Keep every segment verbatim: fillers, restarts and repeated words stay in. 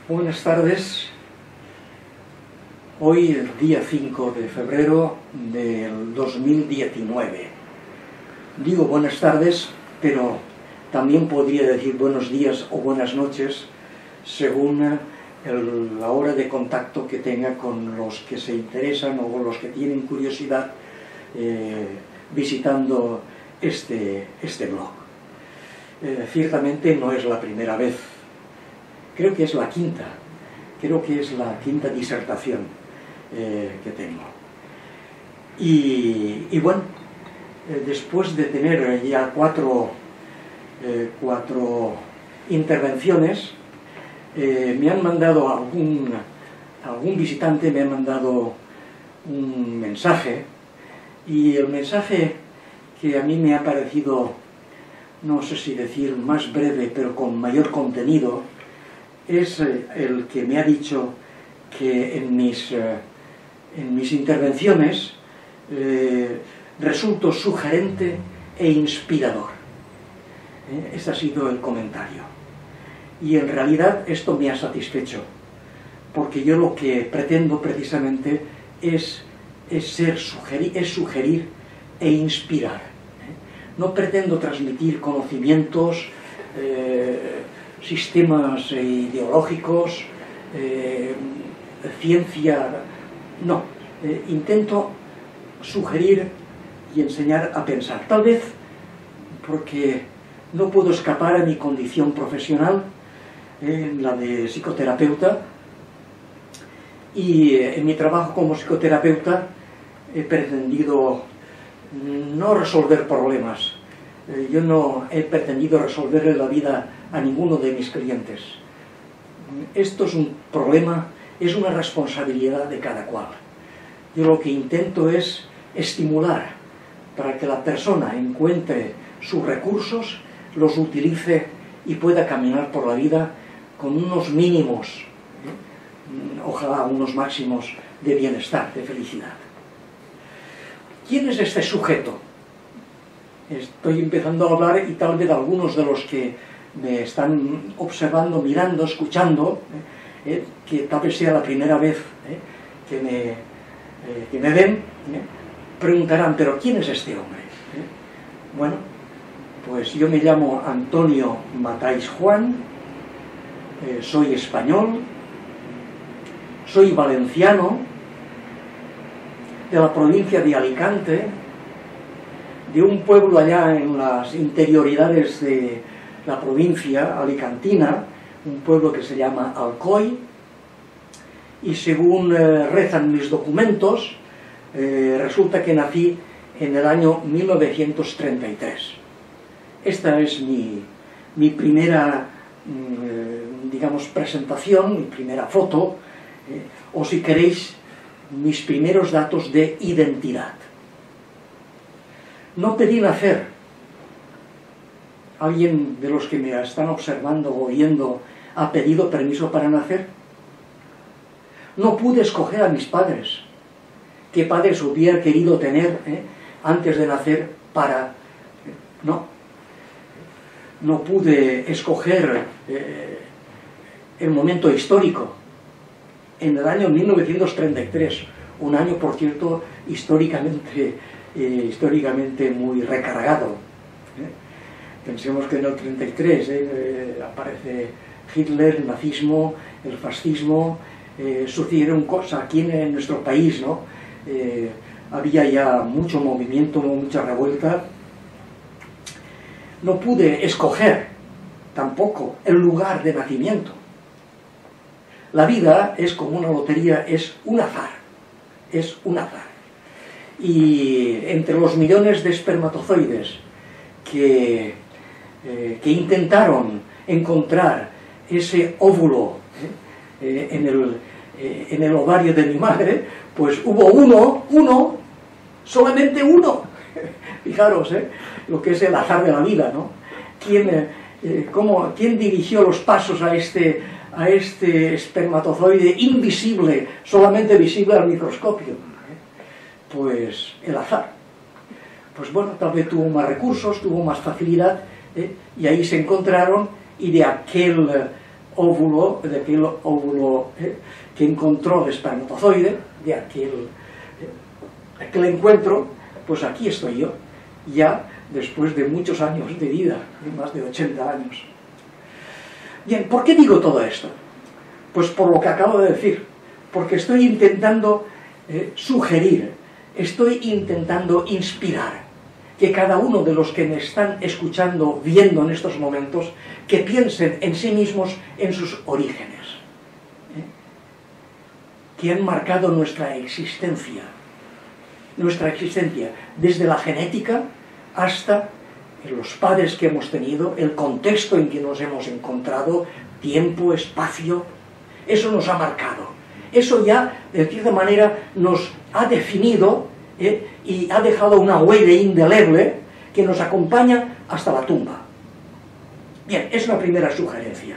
Buenas tardes. Hoy el día cinco de febrero del dos mil diecinueve. Digo buenas tardes, pero también podría decir buenos días o buenas noches según el, la hora de contacto que tenga con los que se interesan o con los que tienen curiosidad eh, visitando este, este blog. Eh, ciertamente no es la primera vez. Creo que es la quinta, creo que es la quinta disertación eh, que tengo. Y, y bueno, eh, después de tener ya cuatro, eh, cuatro intervenciones, eh, me han mandado algún, algún visitante, me ha mandado un mensaje, y el mensaje que a mí me ha parecido, no sé si decir más breve, pero con mayor contenido, es el que me ha dicho que en mis, en mis intervenciones eh, resulto sugerente e inspirador. ¿Eh? Ese ha sido el comentario. Y en realidad esto me ha satisfecho, porque yo lo que pretendo precisamente es, es, ser sugerir, es sugerir e inspirar. ¿Eh? No pretendo transmitir conocimientos, eh, sistemas ideológicos, eh, ciencia, no, eh, intento sugerir y enseñar a pensar, tal vez porque no puedo escapar a mi condición profesional, eh, la de psicoterapeuta, y eh, en mi trabajo como psicoterapeuta he pretendido no resolver problemas. eh, yo no he pretendido resolverle la vida a ninguno de mis clientes. Esto es un problema, es una responsabilidad de cada cual. Yo lo que intento es estimular para que la persona encuentre sus recursos, los utilice y pueda caminar por la vida con unos mínimos, ¿eh? ojalá unos máximos de bienestar, de felicidad. ¿Quién es este sujeto? Estoy empezando a hablar y tal vez algunos de los que me están observando, mirando, escuchando, eh, eh, que tal vez sea la primera vez eh, que, me, eh, que me ven, eh, preguntarán, ¿pero quién es este hombre? Eh, bueno, pues yo me llamo Antonio Matáis Juan, eh, soy español, soy valenciano, de la provincia de Alicante, de un pueblo allá en las interioridades de la provincia alicantina, un pueblo que se llama Alcoy, y según eh, rezan mis documentos, eh, resulta que nací en el año mil novecientos treinta y tres. Esta es mi, mi primera, mm, digamos, presentación, mi primera foto, eh, o si queréis, mis primeros datos de identidad. No pedí nacer. ¿Alguien de los que me están observando o oyendo ha pedido permiso para nacer? No pude escoger a mis padres. ¿Qué padres hubiera querido tener eh, antes de nacer para...? No. No pude escoger eh, el momento histórico. En el año mil novecientos treinta y tres, un año, por cierto, históricamente, eh, históricamente muy recargado. ¿eh? Pensemos que en el treinta y tres eh, eh, aparece Hitler, el nazismo, el fascismo, eh, sucedieron cosas aquí en, en nuestro país, ¿no? Eh, había ya mucho movimiento, mucha revuelta. No pude escoger tampoco el lugar de nacimiento. La vida es como una lotería, es un azar, es un azar. Y entre los millones de espermatozoides que, eh, que intentaron encontrar ese óvulo eh, eh, en, el, eh, en el ovario de mi madre, pues hubo uno, uno, solamente uno. Fijaros, eh, lo que es el azar de la vida, ¿no? ¿Quién, eh, cómo, ¿quién dirigió los pasos a este... a este espermatozoide invisible, solamente visible al microscopio? Pues el azar. Pues bueno, tal vez tuvo más recursos, tuvo más facilidad, ¿eh? y ahí se encontraron, y de aquel óvulo, de aquel óvulo eh, que encontró el espermatozoide, de aquel, eh, aquel encuentro, pues aquí estoy yo, ya después de muchos años de vida, de más de ochenta años. Bien, ¿por qué digo todo esto? Pues por lo que acabo de decir, porque estoy intentando eh, sugerir, estoy intentando inspirar que cada uno de los que me están escuchando, viendo en estos momentos, que piensen en sí mismos, en sus orígenes, ¿eh? que han marcado nuestra existencia, nuestra existencia, desde la genética hasta los padres que hemos tenido, el contexto en que nos hemos encontrado, tiempo, espacio, eso nos ha marcado. Eso ya, de cierta manera, nos ha definido ¿eh? y ha dejado una huella indeleble que nos acompaña hasta la tumba. Bien, es la primera sugerencia.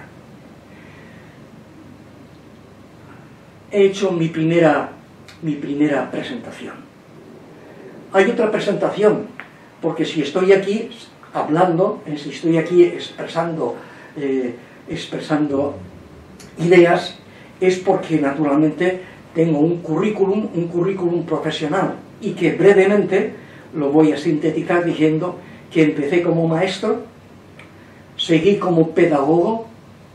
He hecho mi primera, mi primera presentación. Hay otra presentación, porque si estoy aquí hablando, si estoy aquí expresando, eh, expresando ideas, es porque naturalmente tengo un currículum, un currículum profesional, y que brevemente lo voy a sintetizar diciendo que empecé como maestro, seguí como pedagogo,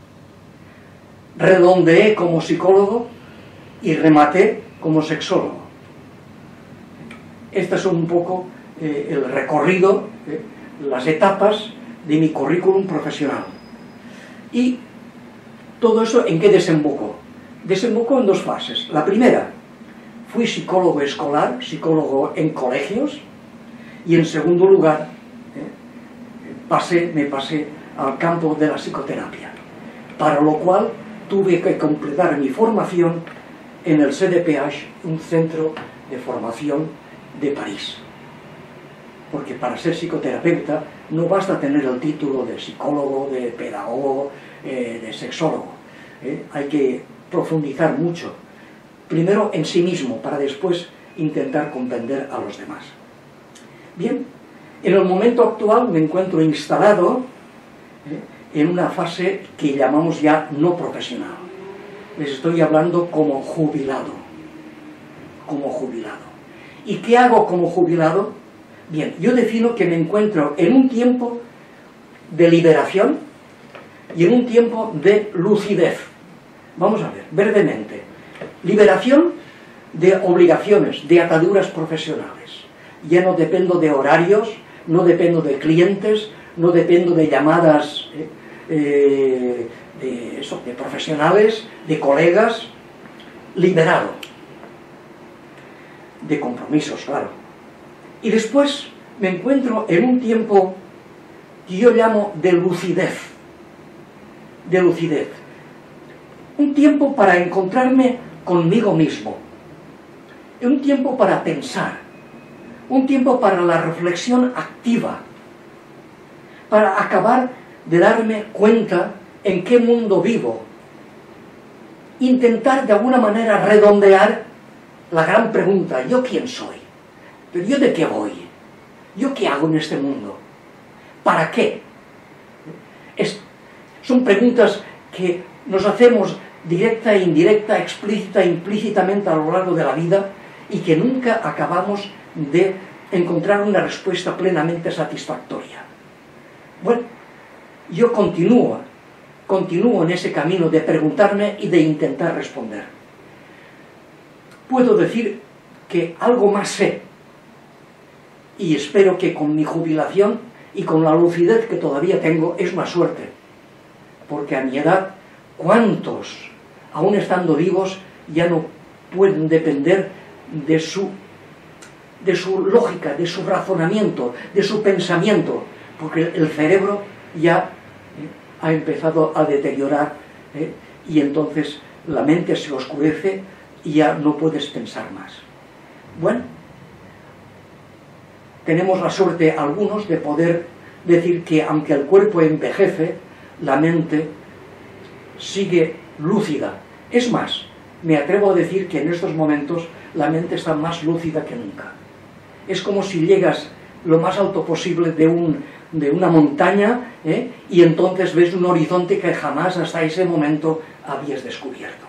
redondeé como psicólogo y rematé como sexólogo. Este es un poco eh, el recorrido, eh, las etapas de mi currículum profesional. Y todo eso, ¿en qué desembocó? Desembocó en dos fases. La primera, fui psicólogo escolar, psicólogo en colegios, y en segundo lugar, eh, pasé, me pasé al campo de la psicoterapia, para lo cual tuve que completar mi formación en el C D P H, un centro de formación de París. Porque para ser psicoterapeuta no basta tener el título de psicólogo, de pedagogo, eh, de sexólogo. Eh, hay que profundizar mucho, primero en sí mismo, para después intentar comprender a los demás. Bien, en el momento actual me encuentro instalado eh, en una fase que llamamos ya no profesional. Les estoy hablando como jubilado, como jubilado. ¿Y qué hago como jubilado? Bien, yo defino que me encuentro en un tiempo de liberación y en un tiempo de lucidez. Vamos a ver, brevemente. Liberación de obligaciones, de ataduras profesionales. Ya no dependo de horarios, no dependo de clientes, no dependo de llamadas eh, eh, de, eso, de profesionales, de colegas. Liberado. De compromisos, claro. Y después me encuentro en un tiempo que yo llamo de lucidez. De lucidez. Un tiempo para encontrarme conmigo mismo. Un tiempo para pensar. Un tiempo para la reflexión activa. Para acabar de darme cuenta en qué mundo vivo. Intentar de alguna manera redondear la gran pregunta, ¿yo quién soy? ¿Pero yo de qué voy? ¿Yo qué hago en este mundo? ¿Para qué? Es, son preguntas que nos hacemos directa e indirecta, explícita e implícitamente a lo largo de la vida y que nunca acabamos de encontrar una respuesta plenamente satisfactoria. Bueno, yo continúo, continúo en ese camino de preguntarme y de intentar responder. Puedo decir que algo más sé, y espero que con mi jubilación y con la lucidez que todavía tengo es una suerte, porque a mi edad, ¿cuántos, aún estando vivos, ya no pueden depender de su, de su lógica, de su razonamiento, de su pensamiento? Porque el cerebro ya eh, ha empezado a deteriorar eh, y entonces la mente se oscurece y ya no puedes pensar más. Bueno, tenemos la suerte algunos de poder decir que aunque el cuerpo envejece, la mente sigue lúcida. Es más, me atrevo a decir que en estos momentos la mente está más lúcida que nunca. Es como si llegas lo más alto posible de un, de una montaña, ¿eh? y entonces ves un horizonte que jamás hasta ese momento habías descubierto.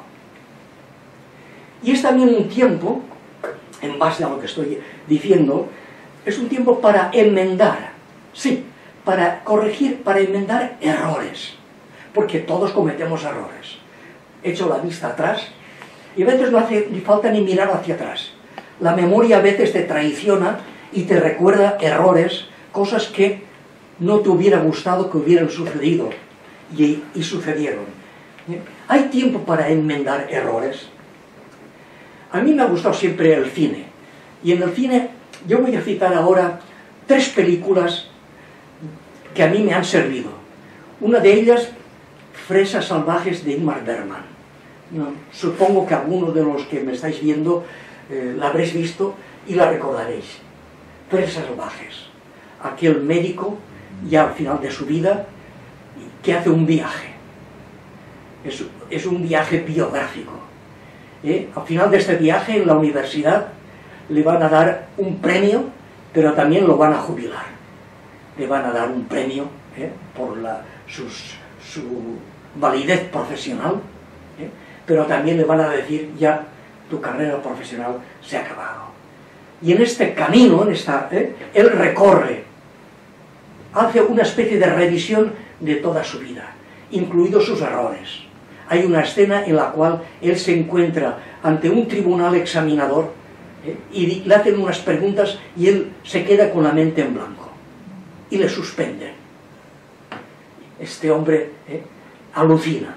Y es también un tiempo, en base a lo que estoy diciendo, es un tiempo para enmendar, sí, para corregir, para enmendar errores, porque todos cometemos errores. Echo la vista atrás y a veces no hace ni falta ni mirar hacia atrás. La memoria a veces te traiciona y te recuerda errores, cosas que no te hubiera gustado que hubieran sucedido y, y sucedieron. Hay tiempo para enmendar errores. A mí me ha gustado siempre el cine, y en el cine yo voy a citar ahora tres películas que a mí me han servido. Una de ellas, Fresas salvajes, de Ingmar Bergman. No, supongo que algunos de los que me estáis viendo eh, la habréis visto y la recordaréis. Fresas salvajes. Aquel médico, ya al final de su vida, que hace un viaje. Es, es un viaje biográfico. ¿Eh? Al final de este viaje, en la universidad, le van a dar un premio, pero también lo van a jubilar. Le van a dar un premio ¿eh? por la, sus, su validez profesional, ¿eh? pero también le van a decir, ya, tu carrera profesional se ha acabado. Y en este camino, en esta, ¿eh? él recorre, hace una especie de revisión de toda su vida, incluidos sus errores. Hay una escena en la cual él se encuentra ante un tribunal examinador ¿eh? y le hacen unas preguntas y él se queda con la mente en blanco y le suspenden. Este hombre ¿eh? alucina.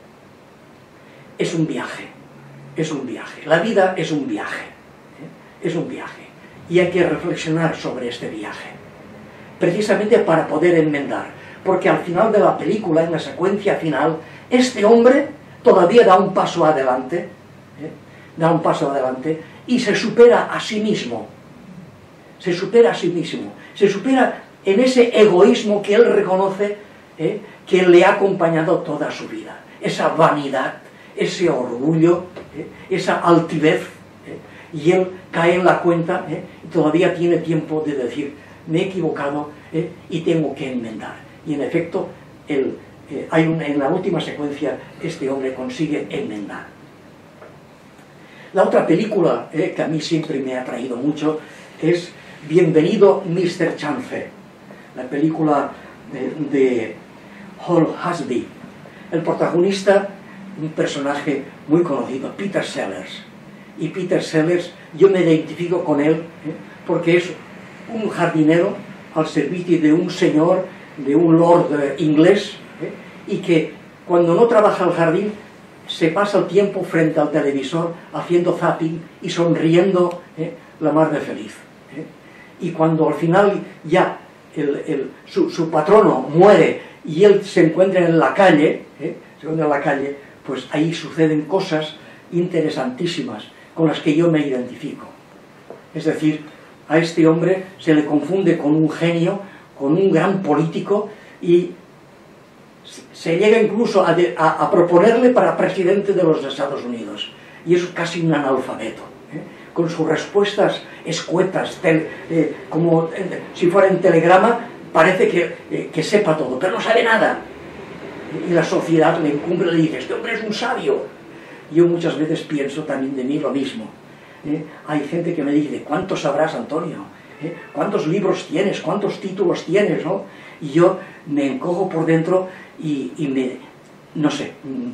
Es un viaje, es un viaje. La vida es un viaje, ¿eh? es un viaje. Y hay que reflexionar sobre este viaje, precisamente para poder enmendar. Porque al final de la película, en la secuencia final, este hombre todavía da un paso adelante, ¿eh? da un paso adelante y se supera a sí mismo. Se supera a sí mismo. Se supera en ese egoísmo que él reconoce ¿eh? que le ha acompañado toda su vida. Esa vanidad, ese orgullo, ¿eh? esa altivez. ¿eh? Y él cae en la cuenta ¿eh? y todavía tiene tiempo de decir, me he equivocado ¿eh? y tengo que enmendar. Y en efecto, el, eh, hay una, en la última secuencia, este hombre consigue enmendar. La otra película eh, que a mí siempre me ha atraído mucho es Bienvenido mister Chance, la película de, de Hall Hasby. El protagonista, un personaje muy conocido, Peter Sellers. Y Peter Sellers, yo me identifico con él eh, porque es un jardinero al servicio de un señor, de un lord inglés, ¿eh? y que cuando no trabaja el jardín se pasa el tiempo frente al televisor haciendo zapping y sonriendo ¿eh? la mar de feliz. ¿eh? Y cuando al final ya el, el, su, su patrono muere y él se encuentra en la calle, ¿eh? se encuentra en la calle, pues ahí suceden cosas interesantísimas con las que yo me identifico. Es decir, a este hombre se le confunde con un genio, con un gran político, y se llega incluso a, de, a, a proponerle para presidente de los Estados Unidos, y es casi un analfabeto, ¿eh? con sus respuestas escuetas, tel, eh, como eh, si fuera en telegrama, parece que, eh, que sepa todo, pero no sabe nada, y la sociedad le encumbre y le dice, este hombre es un sabio. Yo muchas veces pienso también de mí lo mismo, ¿eh? Hay gente que me dice, ¿cuánto sabrás, Antonio? ¿Eh? ¿Cuántos libros tienes? ¿Cuántos títulos tienes? ¿no? Y yo me encojo por dentro y, y me, no sé,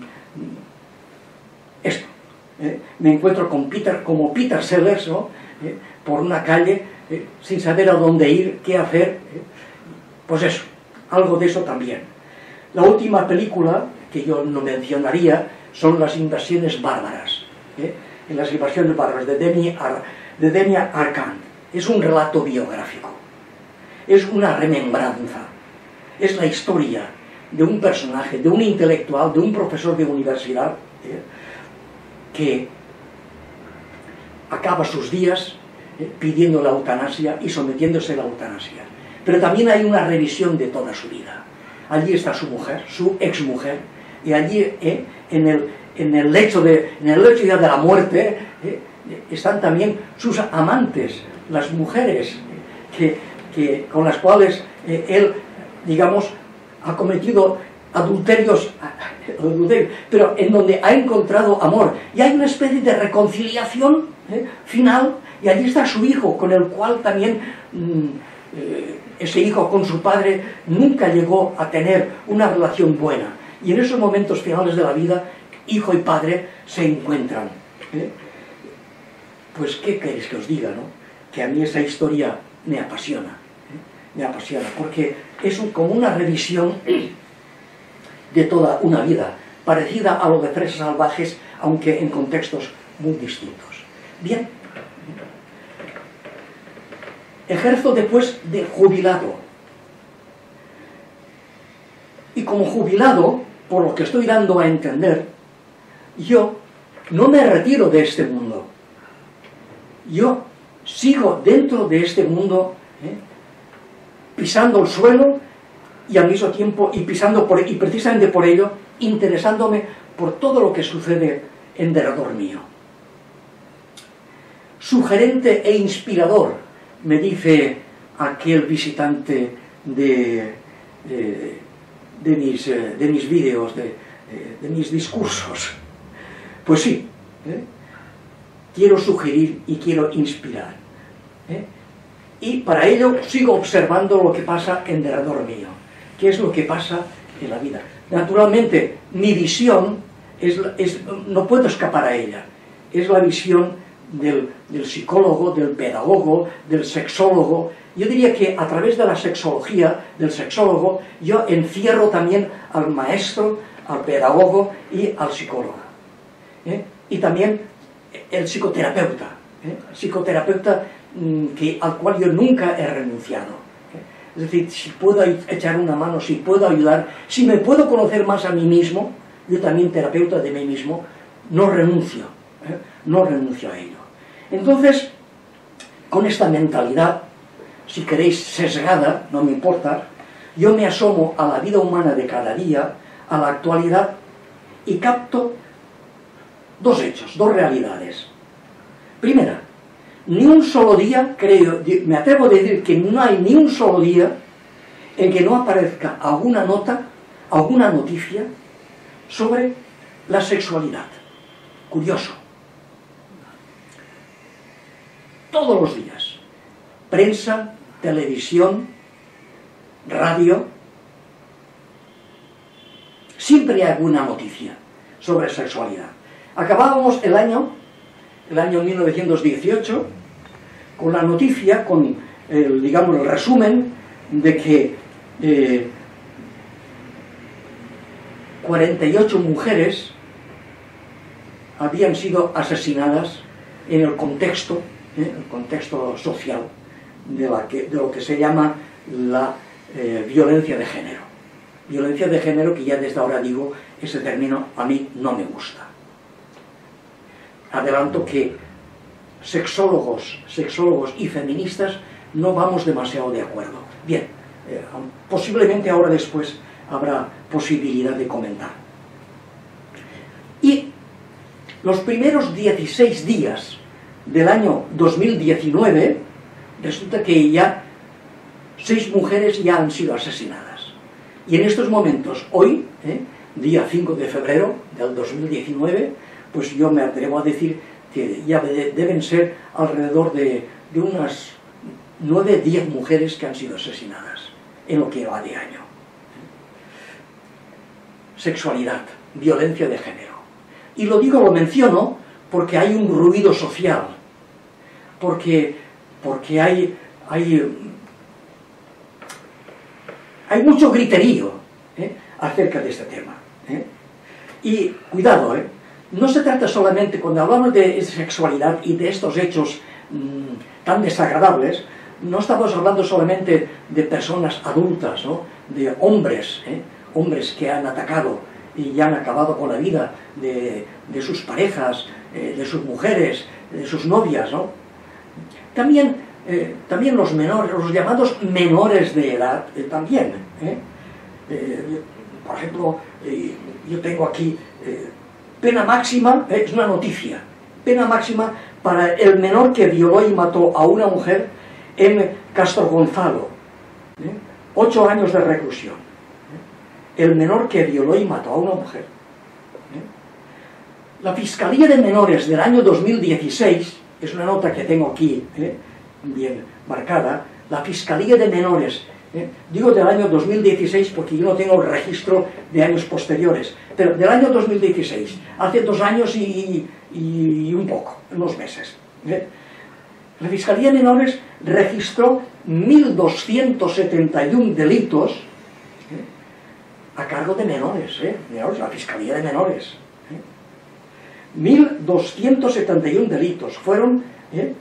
esto, ¿eh? me encuentro con Peter, como Peter Sellers, ¿no? ¿Eh? por una calle, ¿eh? sin saber a dónde ir, qué hacer, ¿eh? pues eso, algo de eso también. La última película que yo no mencionaría son Las invasiones bárbaras, ¿eh? en Las invasiones bárbaras de Demi, Ar, de Demi Arcand. Es un relato biográfico, es una remembranza, es la historia de un personaje, de un intelectual, de un profesor de universidad ¿eh? que acaba sus días ¿eh? pidiendo la eutanasia y sometiéndose a la eutanasia. Pero también hay una revisión de toda su vida. Allí está su mujer, su exmujer, y allí ¿eh? en, el, en, el lecho de, en el lecho ya de la muerte ¿eh? están también sus amantes, las mujeres que, que, con las cuales eh, él, digamos, ha cometido adulterios, adulterios, pero en donde ha encontrado amor. Y hay una especie de reconciliación eh, final, y allí está su hijo, con el cual también mmm, eh, ese hijo con su padre nunca llegó a tener una relación buena. Y en esos momentos finales de la vida, hijo y padre se encuentran. ¿eh? Pues, ¿qué queréis que os diga, no? Que a mí esa historia me apasiona. ¿eh? Me apasiona, porque es un, como una revisión de toda una vida, parecida a lo de Fresas Salvajes, aunque en contextos muy distintos. Bien. Ejerzo después de jubilado. Y como jubilado, por lo que estoy dando a entender, yo no me retiro de este mundo. Yo sigo dentro de este mundo, ¿eh? pisando el suelo y al mismo tiempo, y pisando por, y precisamente por ello, interesándome por todo lo que sucede en derredor mío. Sugerente e inspirador, me dice aquel visitante de, de, de mis, de mis vídeos, de, de mis discursos. Pues sí, ¿eh? quiero sugerir y quiero inspirar. ¿eh? Y para ello sigo observando lo que pasa en derredor mío. ¿Qué es lo que pasa en la vida? Naturalmente, mi visión, es, es, no puedo escapar a ella. Es la visión del, del psicólogo, del pedagogo, del sexólogo. Yo diría que a través de la sexología, del sexólogo, yo encierro también al maestro, al pedagogo y al psicólogo. ¿eh? Y también el psicoterapeuta, ¿eh? el psicoterapeuta mmm, que, al cual yo nunca he renunciado. Es decir, si puedo echar una mano, si puedo ayudar, si me puedo conocer más a mí mismo, yo también terapeuta de mí mismo, no renuncio, ¿eh? no renuncio a ello. Entonces, con esta mentalidad, si queréis sesgada, no me importa, yo me asomo a la vida humana de cada día, a la actualidad, y capto dos hechos, dos realidades. Primera, ni un solo día, creo, me atrevo a decir que no hay ni un solo día en que no aparezca alguna nota, alguna noticia sobre la sexualidad. Curioso. Todos los días. Prensa, televisión, radio. Siempre hay alguna noticia sobre sexualidad. Acabábamos el año, el año mil novecientos dieciocho, con la noticia, con el, digamos, el resumen de que eh, cuarenta y ocho mujeres habían sido asesinadas en el contexto, eh, el contexto social de, la que, de lo que se llama la eh, violencia de género. Violencia de género que ya desde ahora digo, ese término a mí no me gusta. Adelanto que sexólogos, sexólogos y feministas no vamos demasiado de acuerdo. Bien, eh, posiblemente ahora después habrá posibilidad de comentar. Y los primeros dieciséis días del año dos mil diecinueve, resulta que ya seis mujeres ya han sido asesinadas. Y en estos momentos, hoy, eh, día cinco de febrero del dos mil diecinueve, pues yo me atrevo a decir que ya deben ser alrededor de, de unas nueve, diez mujeres que han sido asesinadas en lo que va de año. Sexualidad, violencia de género. Y lo digo, lo menciono, porque hay un ruido social, porque, porque hay, hay, hay mucho griterío ¿eh? acerca de este tema. ¿eh? Y cuidado, ¿eh? no se trata solamente, cuando hablamos de sexualidad y de estos hechos mmm, tan desagradables, no estamos hablando solamente de personas adultas, ¿no? de hombres, ¿eh? hombres que han atacado y han acabado con la vida de, de sus parejas, eh, de sus mujeres, de sus novias, ¿no? También, eh, también los menores, los llamados menores de edad, eh, también. ¿eh? Eh, por ejemplo, eh, yo tengo aquí eh, pena máxima, eh, es una noticia, pena máxima para el menor que violó y mató a una mujer M. Castro Gonzalo, ¿eh? ocho años de reclusión. ¿eh? El menor que violó y mató a una mujer. ¿eh? La Fiscalía de Menores del año dos mil dieciséis, es una nota que tengo aquí, ¿eh? bien marcada, la Fiscalía de Menores, ¿eh? digo del año dos mil dieciséis porque yo no tengo el registro de años posteriores, pero del año dos mil dieciséis, hace dos años y, y, y un poco, unos meses. ¿eh? La Fiscalía de Menores registró mil doscientos setenta y uno delitos ¿eh? a cargo de menores, ¿eh? menores, la Fiscalía de Menores. ¿eh? mil doscientos setenta y uno delitos fueron, ¿eh?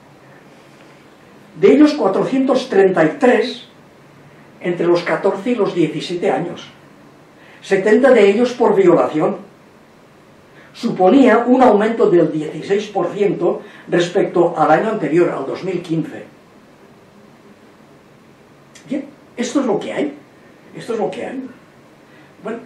de ellos cuatrocientos treinta y tres entre los catorce y los diecisiete años, setenta de ellos por violación. Suponía un aumento del dieciséis por ciento respecto al año anterior, al dos mil quince. Bien, esto es lo que hay. Esto es lo que hay. Bueno,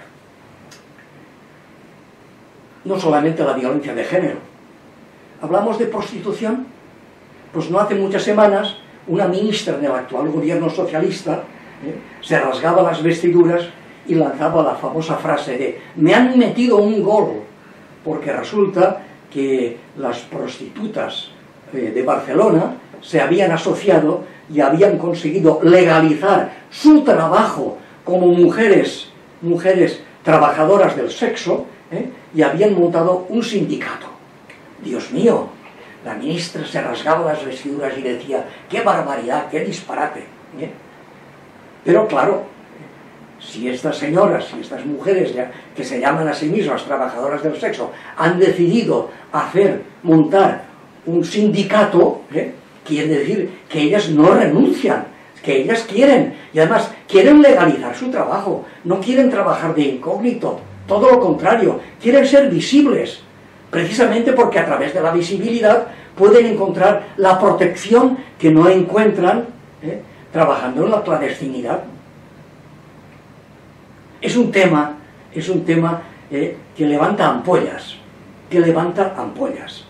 no solamente la violencia de género. Hablamos de prostitución. Pues no hace muchas semanas, una ministra del actual gobierno socialista ¿eh? se rasgaba las vestiduras y lanzaba la famosa frase de «me han metido un gol», porque resulta que las prostitutas eh, de Barcelona se habían asociado y habían conseguido legalizar su trabajo como mujeres, mujeres trabajadoras del sexo, ¿eh? y habían montado un sindicato. Dios mío, la ministra se rasgaba las vestiduras y decía «qué barbaridad, qué disparate». ¿eh? Pero claro, si estas señoras, si estas mujeres ya, que se llaman a sí mismas trabajadoras del sexo, han decidido hacer, montar un sindicato, ¿eh? quiere decir que ellas no renuncian, que ellas quieren, y además quieren legalizar su trabajo, no quieren trabajar de incógnito, todo lo contrario, quieren ser visibles, precisamente porque a través de la visibilidad pueden encontrar la protección que no encuentran ¿eh? trabajando en la clandestinidad. Es un tema, es un tema eh, que levanta ampollas, que levanta ampollas.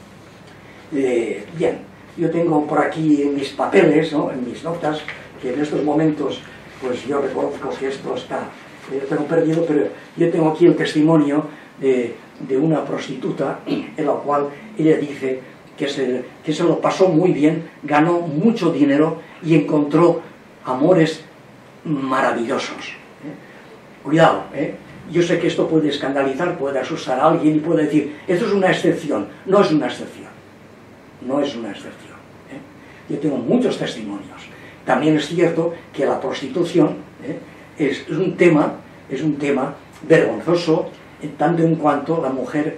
Eh, bien, yo tengo por aquí en mis papeles, ¿no? en mis notas, que en estos momentos, pues yo reconozco que esto está, yo tengo perdido, pero yo tengo aquí el testimonio de, de una prostituta, en la cual ella dice que se, que se lo pasó muy bien, ganó mucho dinero y encontró amores maravillosos. Cuidado, ¿eh? yo sé que esto puede escandalizar, puede asustar a alguien y puede decir, esto es una excepción. No es una excepción, no es una excepción. ¿eh? Yo tengo muchos testimonios. También es cierto que la prostitución ¿eh? es, es un tema, es un tema vergonzoso, en tanto en cuanto la mujer,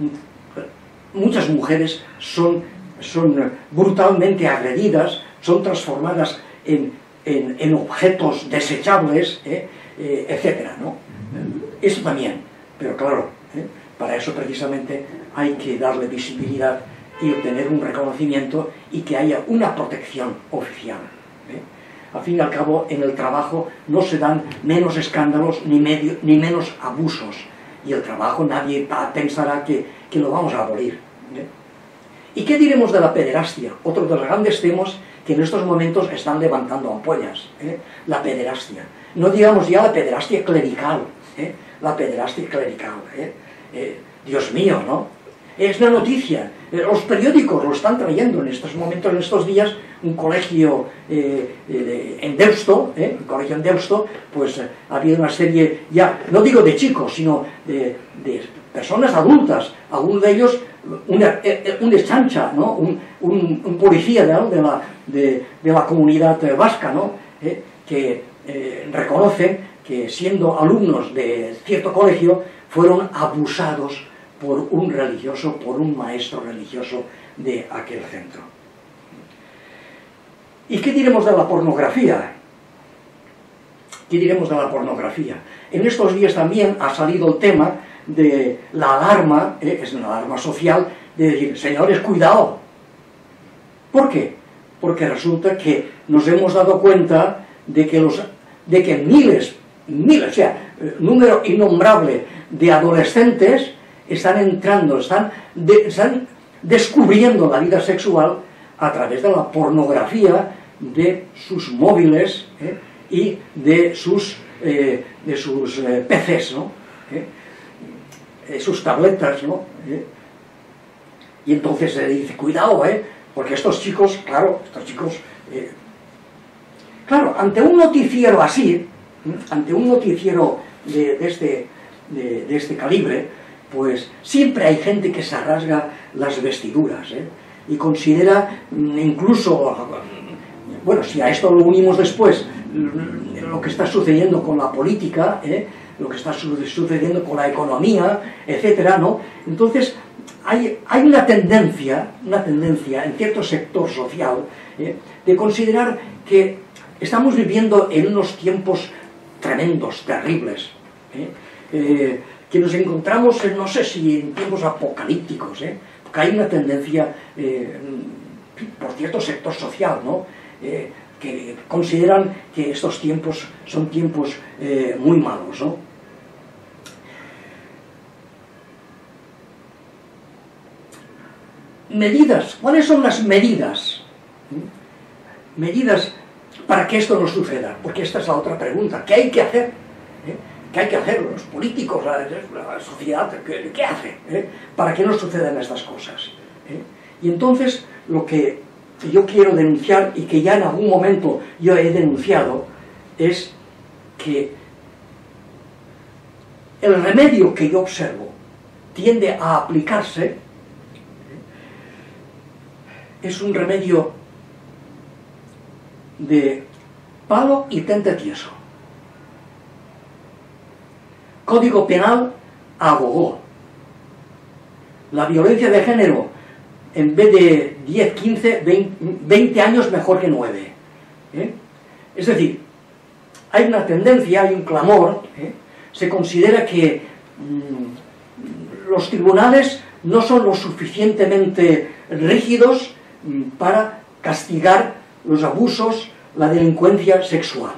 muchas mujeres son, son brutalmente agredidas, son transformadas en, en, en objetos desechables, ¿eh? Eh, etcétera, ¿no? Eso también, pero claro, ¿eh? para eso precisamente hay que darle visibilidad y obtener un reconocimiento y que haya una protección oficial. ¿eh? Al fin y al cabo, en el trabajo no se dan menos escándalos ni, medio, ni menos abusos, y el trabajo nadie pensará que, que lo vamos a abolir. ¿eh? ¿Y qué diremos de la pederastia? Otro de los grandes temas que en estos momentos están levantando ampollas, ¿eh? la pederastia. No digamos ya la pederastia clerical, ¿eh? la pederastia clerical. ¿eh? Eh, Dios mío, ¿no? Es una noticia. Eh, los periódicos lo están trayendo en estos momentos, en estos días, un colegio eh, eh, en Deusto, ¿eh? un colegio en Deusto, pues eh, ha habido una serie, ya, no digo de chicos, sino de, de personas adultas, algunos de ellos, una, eh, un eschancha, ¿no? un, un, un policía ¿no? de, la, de, de la comunidad vasca, ¿no? eh, que Eh, reconocen que siendo alumnos de cierto colegio fueron abusados por un religioso, por un maestro religioso de aquel centro. ¿Y qué diremos de la pornografía? ¿Qué diremos de la pornografía? En estos días también ha salido el tema de la alarma, eh, es una alarma social, de decir, señores, cuidado. ¿Por qué? Porque resulta que nos hemos dado cuenta de que, los, de que miles, miles, o sea, número innombrable de adolescentes están entrando, están, de, están descubriendo la vida sexual a través de la pornografía de sus móviles ¿eh? y de sus, eh, de sus eh, P Cs, ¿no? ¿Eh? De sus tabletas, ¿no? ¿Eh? Y entonces se dice, cuidado, ¿eh? Porque estos chicos, claro, estos chicos... Eh, claro, ante un noticiero así, ¿eh? ante un noticiero de, de, este, de, de este calibre, pues siempre hay gente que se rasga las vestiduras, ¿eh? Y considera incluso, bueno, si a esto lo unimos después, lo que está sucediendo con la política, ¿eh? Lo que está sucediendo con la economía, etcétera, ¿no? Entonces, hay, hay una tendencia, una tendencia en cierto sector social, ¿eh? de considerar que estamos viviendo en unos tiempos tremendos, terribles, ¿eh? Eh, que nos encontramos, en, no sé si en tiempos apocalípticos, ¿eh? Porque hay una tendencia eh, por cierto sector social, ¿no? Eh, que consideran que estos tiempos son tiempos eh, muy malos, ¿no? Medidas, ¿cuáles son las medidas? ¿Mm? Medidas para que esto no suceda, porque esta es la otra pregunta, ¿qué hay que hacer? ¿Eh? ¿Qué hay que hacer los políticos, la, la sociedad? ¿Qué, qué hace ¿eh? para que no sucedan estas cosas? ¿Eh? Y entonces lo que yo quiero denunciar, y que ya en algún momento yo he denunciado, es que el remedio que yo observo tiende a aplicarse, ¿eh? es un remedio de palo y tente tieso. Código penal a gogó. La violencia de género, en vez de diez, quince, veinte años, mejor que nueve. ¿Eh? Es decir, hay una tendencia, hay un clamor, ¿eh? Se considera que mmm, los tribunales no son lo suficientemente rígidos mmm, para castigar los abusos, la delincuencia sexual.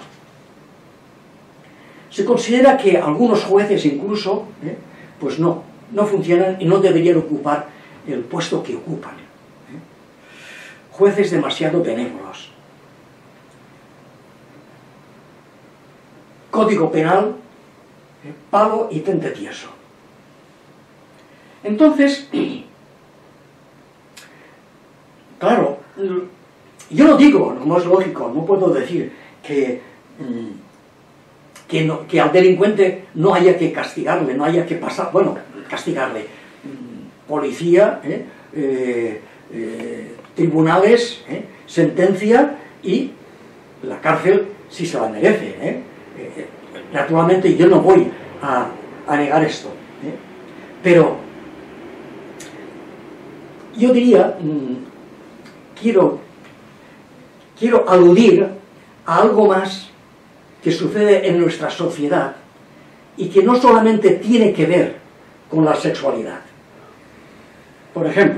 Se considera que algunos jueces incluso, ¿eh? pues no, no funcionan y no deberían ocupar el puesto que ocupan. ¿Eh? Jueces demasiado benévolos. Código penal, ¿eh? palo y tente tieso. Entonces, claro, yo no digo, como es lógico, no puedo decir que... Mmm, Que, no, que al delincuente no haya que castigarle, no haya que pasar, bueno, castigarle, policía, ¿eh? Eh, eh, tribunales, ¿eh? sentencia y la cárcel si se la merece. ¿eh? Eh, naturalmente yo no voy a, a negar esto, ¿eh? pero yo diría, mmm, quiero, quiero aludir a algo más que sucede en nuestra sociedad y que no solamente tiene que ver con la sexualidad. Por ejemplo,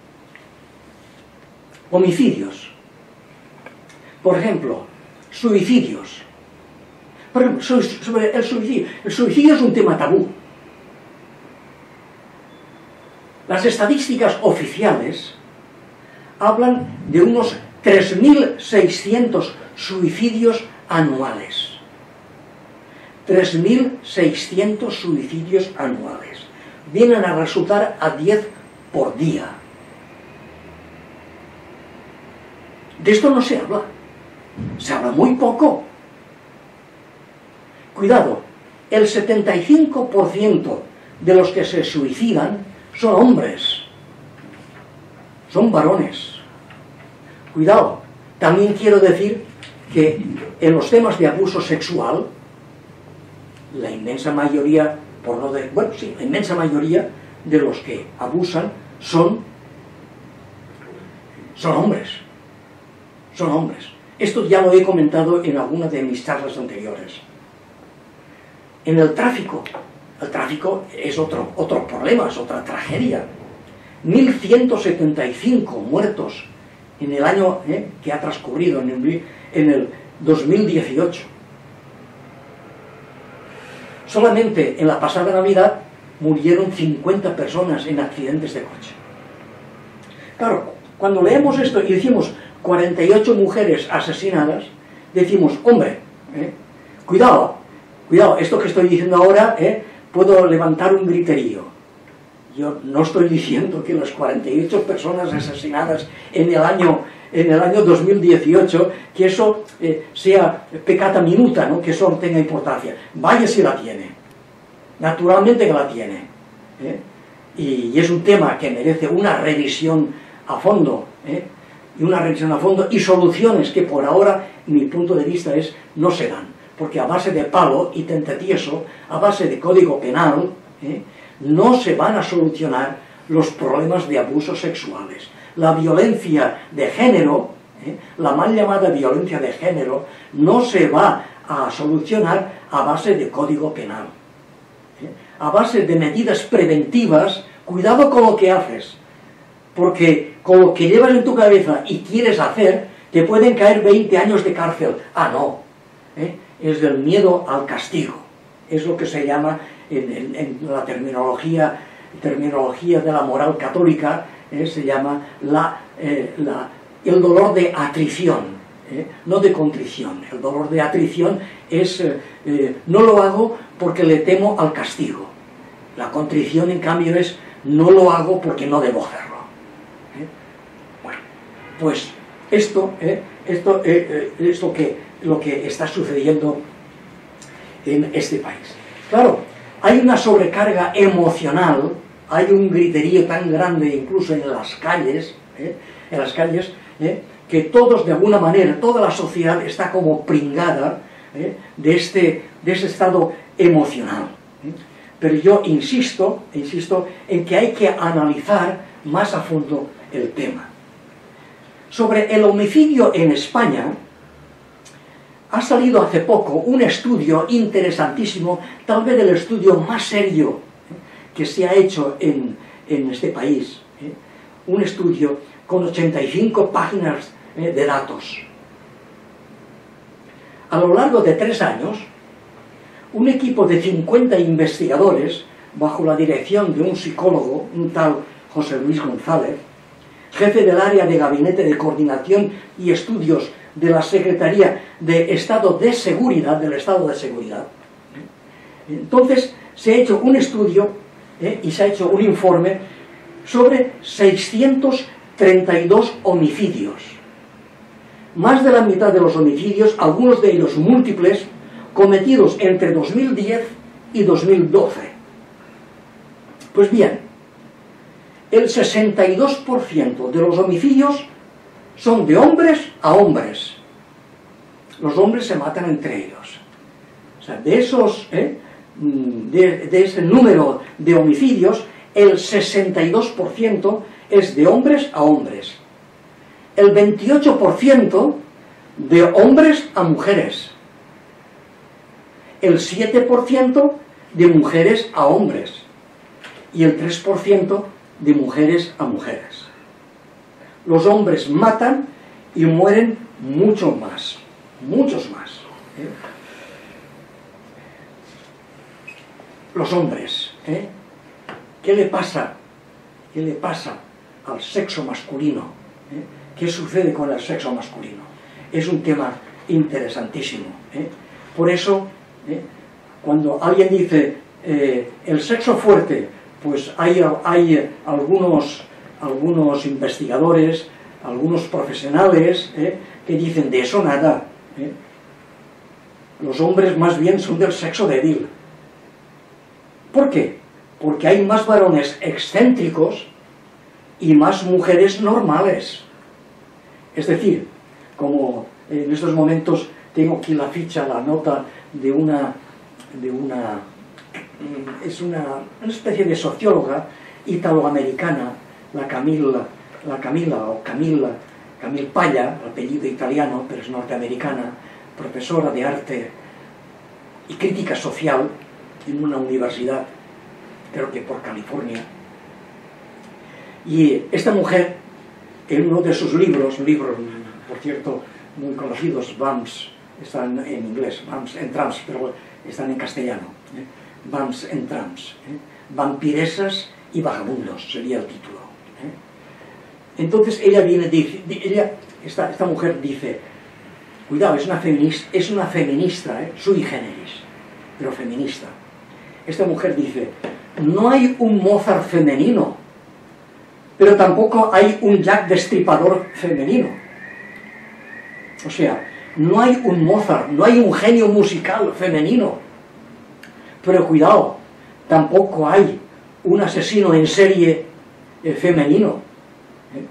homicidios. Por ejemplo, suicidios. Por ejemplo, sobre el suicidio. El suicidio es un tema tabú. Las estadísticas oficiales hablan de unos tres mil seiscientos suicidios anuales. tres mil seiscientos suicidios anuales. Vienen a resultar a diez por día. De esto no se habla. Se habla muy poco. Cuidado, el setenta y cinco por ciento de los que se suicidan son hombres. Son varones. Cuidado, también quiero decir que en los temas de abuso sexual, la inmensa mayoría, por no de, bueno, sí, la inmensa mayoría de los que abusan son, son hombres. Son hombres. Esto ya lo he comentado en alguna de mis charlas anteriores. En el tráfico, el tráfico es otro, otro problema, es otra tragedia. mil ciento setenta y cinco muertos en el año eh, que ha transcurrido, en el, en el dos mil dieciocho. Solamente en la pasada Navidad murieron cincuenta personas en accidentes de coche. Claro, cuando leemos esto y decimos cuarenta y ocho mujeres asesinadas, decimos, hombre, ¿eh? cuidado, cuidado, esto que estoy diciendo ahora, ¿eh? puedo levantar un griterío. Yo no estoy diciendo que las cuarenta y ocho personas asesinadas en el año, en el año dos mil dieciocho, que eso eh, sea peccata minuta, ¿no? Que eso no tenga importancia. Vaya si la tiene. Naturalmente que la tiene. ¿eh? Y, y es un tema que merece una revisión a fondo, ¿eh? y una revisión a fondo y soluciones que por ahora, mi punto de vista, es no se dan. Porque a base de palo y tentetieso, a base de código penal, ¿eh? no se van a solucionar los problemas de abusos sexuales. La violencia de género, ¿eh? la mal llamada violencia de género, no se va a solucionar a base de código penal. ¿eh? A base de medidas preventivas, cuidado con lo que haces, porque con lo que llevas en tu cabeza y quieres hacer, te pueden caer veinte años de cárcel. Ah, no. ¿eh? Es del miedo al castigo. Es lo que se llama en, en, en la terminología, terminología de la moral católica, eh, se llama la, eh, la, el dolor de atrición, eh, no de contrición. El dolor de atrición es, eh, eh, no lo hago porque le temo al castigo. La contrición, en cambio, es no lo hago porque no debo hacerlo. ¿eh? Bueno, pues esto, eh, esto eh, eh, es lo que, lo que está sucediendo en este país. Claro, hay una sobrecarga emocional, hay un griterío tan grande incluso en las calles, ¿eh? en las calles, ¿eh? que todos de alguna manera, toda la sociedad está como pringada ¿eh? de, este, de ese estado emocional. ¿eh? Pero yo insisto, insisto en que hay que analizar más a fondo el tema. Sobre el homicidio en España, ha salido hace poco un estudio interesantísimo, tal vez el estudio más serio ¿eh? que se ha hecho en, en este país. ¿eh? Un estudio con ochenta y cinco páginas ¿eh? de datos. A lo largo de tres años, un equipo de cincuenta investigadores, bajo la dirección de un psicólogo, un tal José Luis González, jefe del área de Gabinete de Coordinación y Estudios de la Secretaría de Estado de Seguridad, del Estado de Seguridad. Entonces, se ha hecho un estudio ¿eh? y se ha hecho un informe sobre seiscientos treinta y dos homicidios. Más de la mitad de los homicidios, algunos de ellos múltiples, cometidos entre dos mil diez y dos mil doce. Pues bien, el sesenta y dos por ciento de los homicidios son de hombres a hombres. Los hombres se matan entre ellos. O sea, de esos, ¿eh? de, de ese número de homicidios, el sesenta y dos por ciento es de hombres a hombres. El veintiocho por ciento de hombres a mujeres. El siete por ciento de mujeres a hombres. Y el tres por ciento de mujeres a mujeres. Los hombres matan y mueren mucho más, muchos más. ¿eh? Los hombres, ¿eh? ¿qué le pasa? ¿Qué le pasa al sexo masculino? ¿eh? ¿Qué sucede con el sexo masculino? Es un tema interesantísimo. ¿eh? Por eso, ¿eh? cuando alguien dice eh, el sexo fuerte, pues hay, hay algunos... algunos investigadores, algunos profesionales ¿eh? que dicen de eso nada. ¿eh? Los hombres más bien son del sexo débil. ¿Por qué? Porque hay más varones excéntricos y más mujeres normales. Es decir, como en estos momentos tengo aquí la ficha, la nota de una, de una, es una, una especie de socióloga italoamericana, la Camilla, la Camilla o Camilla, Camille Paglia, apellido italiano, pero es norteamericana, profesora de arte y crítica social en una universidad, creo que por California. Y esta mujer, en uno de sus libros, libros, por cierto, muy conocidos, Vamps, están en inglés, Vamps en Trams, pero están en castellano, ¿eh? Vamps en Trams, ¿eh? Vampiresas y vagabundos, sería el título. Entonces ella viene, dice, ella, esta, esta mujer dice, cuidado, es una feminista, es una feminista, ¿eh? Sui generis, pero feminista. Esta mujer dice, no hay un Mozart femenino, pero tampoco hay un Jack Destripador femenino. O sea, no hay un Mozart, no hay un genio musical femenino. Pero cuidado, tampoco hay un asesino en serie eh, femenino. ¿Eh?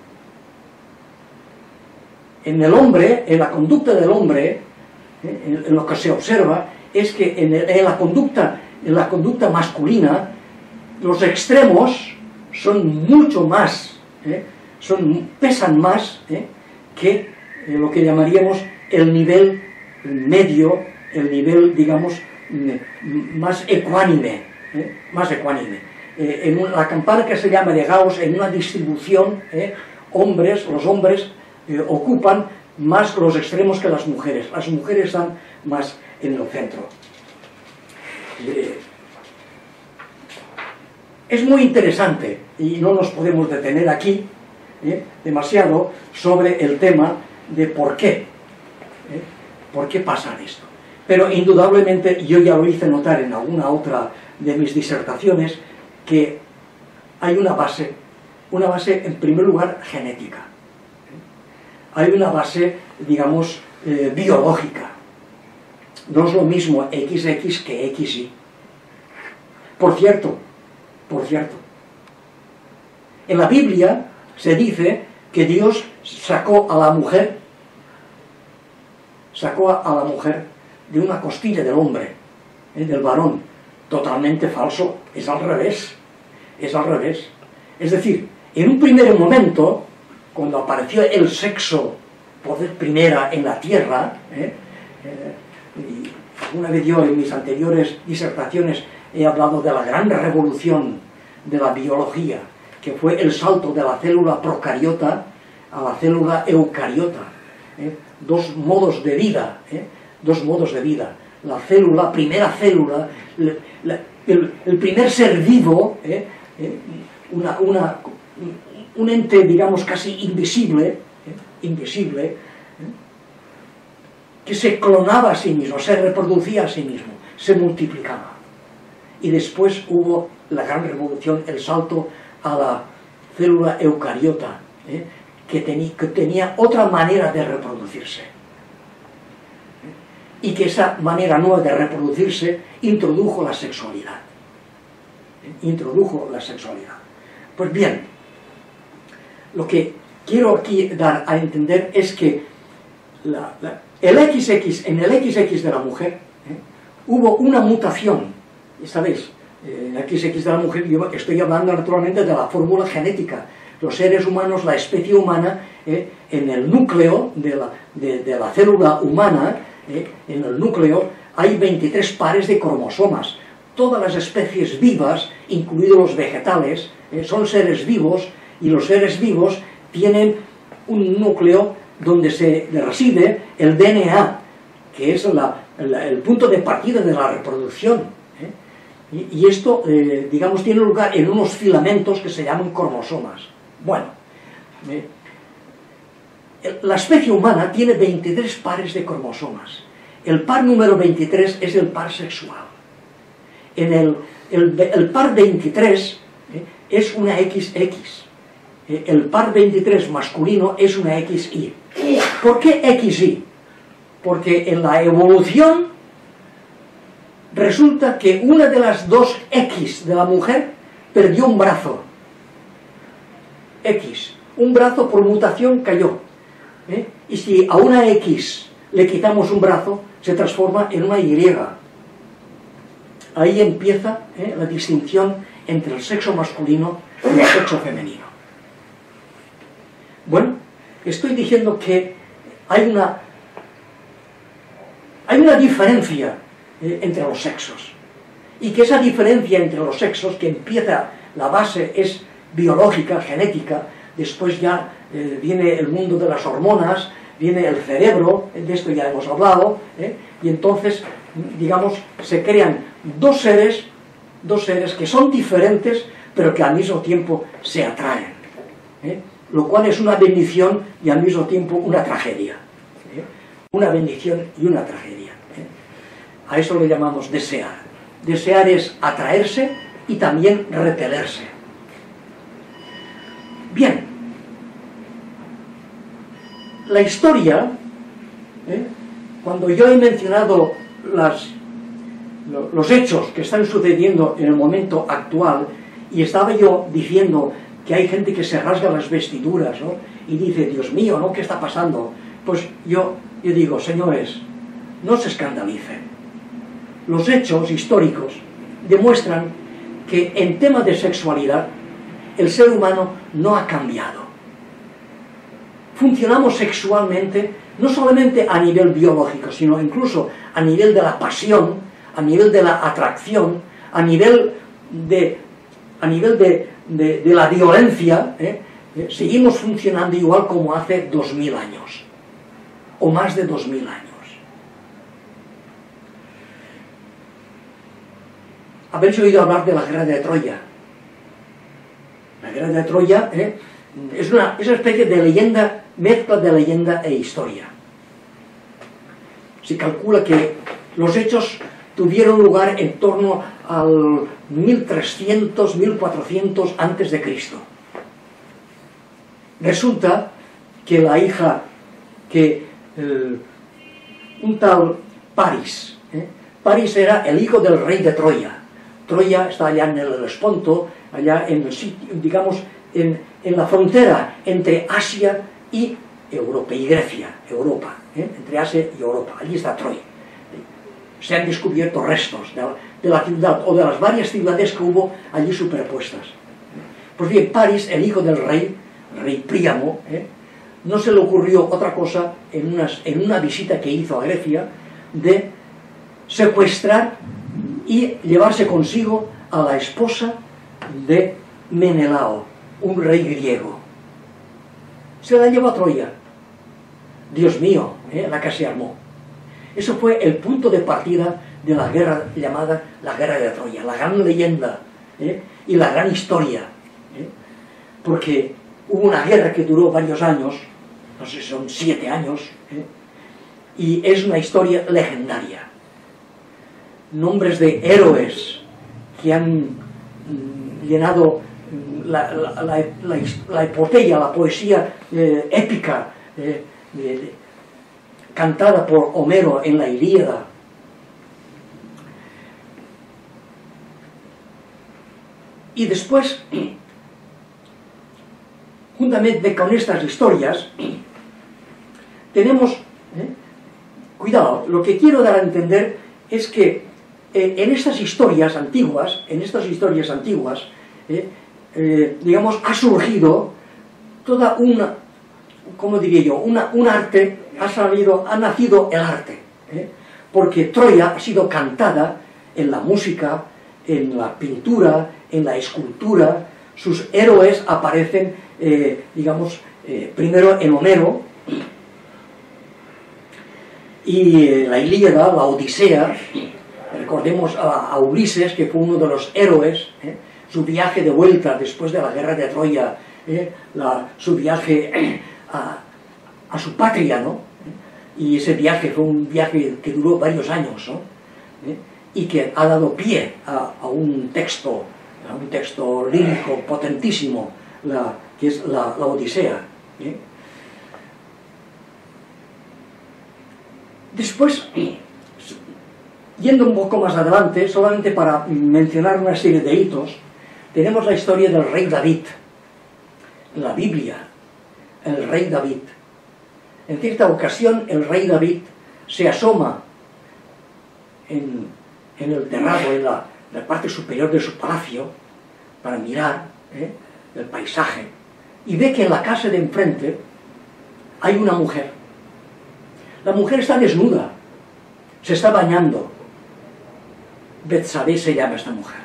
En el hombre, en la conducta del hombre, eh, en, en lo que se observa, es que en, el, en, la conducta, en la conducta masculina, los extremos son mucho más, ¿eh? son, pesan más ¿eh? que eh, lo que llamaríamos el nivel medio, el nivel, digamos, más ecuánime, ¿eh? más ecuánime. Eh, en una, la campana que se llama de Gauss, en una distribución, ¿eh? hombres, los hombres eh, ocupan más los extremos que las mujeres. Las mujeres están más en el centro. Eh, es muy interesante, y no nos podemos detener aquí ¿eh? demasiado, sobre el tema de por qué. ¿eh? ¿Por qué pasa esto? Pero indudablemente, yo ya lo hice notar en alguna otra de mis disertaciones, que hay una base, una base en primer lugar genética. Hay una base, digamos, eh, biológica. No es lo mismo equis equis que equis y. Por cierto, por cierto, en la Biblia se dice que Dios sacó a la mujer, sacó a la mujer de una costilla del hombre, ¿eh? del varón. Totalmente falso, es al revés, es al revés. Es decir, en un primer momento, cuando apareció el sexo por vez primera en la tierra, ¿eh? Eh, y una vez yo en mis anteriores disertaciones he hablado de la gran revolución de la biología, que fue el salto de la célula procariota a la célula eucariota, ¿eh? dos modos de vida, ¿eh? dos modos de vida. La célula, primera célula, la, la, el, el primer ser vivo, ¿eh? ¿eh? Una, una, un ente, digamos, casi invisible, ¿eh? invisible, ¿eh? que se clonaba a sí mismo, se reproducía a sí mismo, se multiplicaba. Y después hubo la gran revolución, el salto a la célula eucariota, ¿eh? que, tení, que tenía otra manera de reproducirse. Y que esa manera nueva de reproducirse introdujo la sexualidad. Introdujo la sexualidad. Pues bien, lo que quiero aquí dar a entender es que la, la, el equis equis, en el equis equis de la mujer, ¿eh? hubo una mutación. ¿Sabéis? En el equis equis de la mujer, yo estoy hablando naturalmente de la fórmula genética. Los seres humanos, la especie humana, ¿eh? en el núcleo de la, de, de la célula humana, ¿Eh? en el núcleo hay veintitrés pares de cromosomas. Todas las especies vivas, incluidos los vegetales, ¿eh? son seres vivos, y los seres vivos tienen un núcleo donde se reside el D N A, que es la, la, el punto de partida de la reproducción. ¿eh? Y, y esto, eh, digamos, tiene lugar en unos filamentos que se llaman cromosomas. Bueno, ¿eh? la especie humana tiene veintitrés pares de cromosomas. El par número veintitrés es el par sexual. En el, el, el par veintitrés ¿eh? es una equis equis. Eh, el par veintitrés masculino es una equis y. ¿Por qué equis y? Porque en la evolución resulta que una de las dos X de la mujer perdió un brazo. X. Un brazo por mutación cayó. ¿Eh? Y si a una X le quitamos un brazo, se transforma en una Y. Ahí empieza ¿eh? la distinción entre el sexo masculino y el sexo femenino. Bueno, estoy diciendo que hay una, hay una diferencia eh, entre los sexos, y que esa diferencia entre los sexos, que empieza, la base es biológica, genética, después ya eh, viene el mundo de las hormonas, viene el cerebro, de esto ya hemos hablado, ¿eh? y entonces, digamos, se crean dos seres, dos seres que son diferentes, pero que al mismo tiempo se atraen. ¿eh? lo cual es una bendición y al mismo tiempo una tragedia. ¿eh? Una bendición y una tragedia. ¿eh? A eso le llamamos desear. Desear es atraerse y también repelerse. Bien, la historia, ¿eh? cuando yo he mencionado las, lo, los hechos que están sucediendo en el momento actual, y estaba yo diciendo que hay gente que se rasga las vestiduras, ¿no? Y dice, Dios mío, ¿no? ¿Qué está pasando? Pues yo, yo digo, señores, no se escandalicen. Los hechos históricos demuestran que en temas de sexualidad el ser humano no ha cambiado. Funcionamos sexualmente no solamente a nivel biológico, sino incluso a nivel de la pasión, a nivel de la atracción, a nivel de, a nivel de, de, de la violencia, ¿eh? Eh, seguimos funcionando igual como hace dos mil años, o más de dos mil años. Habéis oído hablar de la guerra de Troya. La guerra de Troya ¿eh? es, una, es una especie de leyenda, mezcla de leyenda e historia. Se calcula que los hechos tuvieron lugar en torno al mil trescientos, mil cuatrocientos antes de Cristo. Resulta que la hija, que eh, un tal Paris, ¿eh? Paris era el hijo del rey de Troya. Troya está allá en el Helesponto, allá en el sitio, digamos, en, en la frontera entre Asia y Europa, y Grecia, Europa, ¿eh? entre Asia y Europa, allí está Troya. Se han descubierto restos de la, de la ciudad, o de las varias ciudades que hubo allí superpuestas. Pues bien, Paris, el hijo del rey, el rey Príamo, ¿eh? no se le ocurrió otra cosa en, unas, en una visita que hizo a Grecia, de secuestrar y llevarse consigo a la esposa de Menelao, un rey griego. Se la llevó a Troya. Dios mío, ¿eh? la que se armó. Eso fue el punto de partida de la guerra llamada la guerra de Troya, la gran leyenda ¿eh? y la gran historia. ¿eh? Porque hubo una guerra que duró varios años, no sé si son siete años, ¿eh? y es una historia legendaria. Nombres de héroes que han mm, llenado la, la, la, la, la epopeya, la poesía eh, épica eh, de, de, cantada por Homero en la Ilíada. Y después, juntamente con estas historias, tenemos, eh, cuidado, lo que quiero dar a entender es que eh, en estas historias antiguas, en estas historias antiguas, eh, eh, digamos, ha surgido toda una, ¿cómo diría yo?, una, un arte, ha salido, ha nacido el arte, ¿eh? porque Troya ha sido cantada en la música, en la pintura, en la escultura. Sus héroes aparecen, eh, digamos, eh, primero en Homero, y eh, la Ilíada, la Odisea. Recordemos a, a Ulises, que fue uno de los héroes, ¿eh? su viaje de vuelta después de la guerra de Troya, ¿eh? la, su viaje a, a su patria, ¿no? Y ese viaje fue un viaje que duró varios años, ¿no? ¿Eh? y que ha dado pie a, a un texto, a un texto lírico potentísimo, la, que es la, la Odisea. ¿eh? Después, yendo un poco más adelante, solamente para mencionar una serie de hitos, tenemos la historia del rey David, en la Biblia, el rey David. En cierta ocasión, el rey David se asoma en, en el terrado, en la, en la parte superior de su palacio, para mirar ¿eh? el paisaje, y ve que en la casa de enfrente hay una mujer. La mujer está desnuda, se está bañando. Betsabé se llama esta mujer.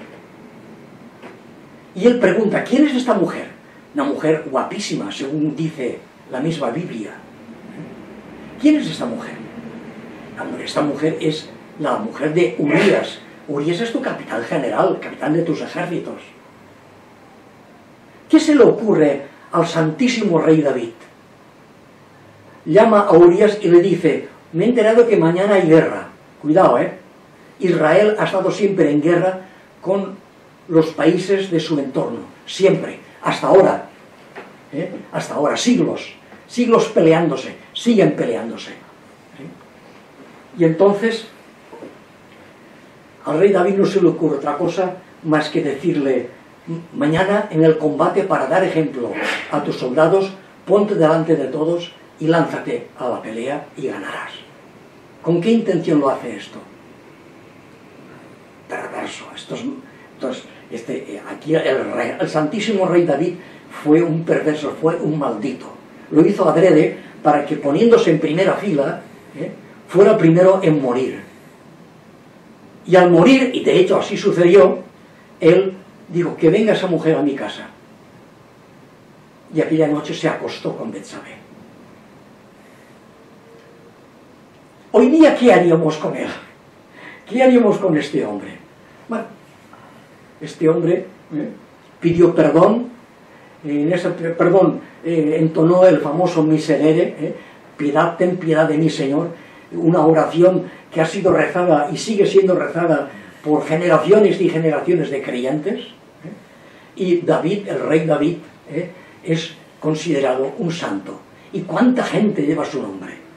Y él pregunta, ¿quién es esta mujer? Una mujer guapísima, según dice la misma Biblia. ¿Quién es esta mujer? Esta mujer es la mujer de Urías. Urías es tu capitán general, capitán de tus ejércitos. ¿Qué se le ocurre al santísimo rey David. Llama a Urías y le dice: me he enterado que mañana hay guerra. Cuidado, ¿eh? Israel ha estado siempre en guerra con los países de su entorno. Siempre. Hasta ahora. ¿eh? Hasta ahora. Siglos. Siglos peleándose. Siguen peleándose. ¿eh? Y entonces, al rey David no se le ocurre otra cosa más que decirle: mañana en el combate, para dar ejemplo a tus soldados, ponte delante de todos y lánzate a la pelea y ganarás. ¿Con qué intención lo hace esto? Perverso. Esto es, entonces, este, aquí el, rey, el santísimo rey David fue un perverso, fue un maldito. Lo hizo adrede para que, poniéndose en primera fila, ¿eh? fuera primero en morir. Y al morir, y de hecho así sucedió, él dijo: que venga esa mujer a mi casa. Y aquella noche se acostó con Betsabé. Hoy día, ¿qué haríamos con él? ¿Qué haríamos con este hombre? Bueno, este hombre ¿eh? pidió perdón, en ese perdón eh, entonó el famoso miserere, ¿eh? piedad, ten piedad de mí, Señor, una oración que ha sido rezada y sigue siendo rezada por generaciones y generaciones de creyentes. ¿eh? Y David, el rey David, ¿eh? es considerado un santo. ¿Y cuánta gente lleva su nombre?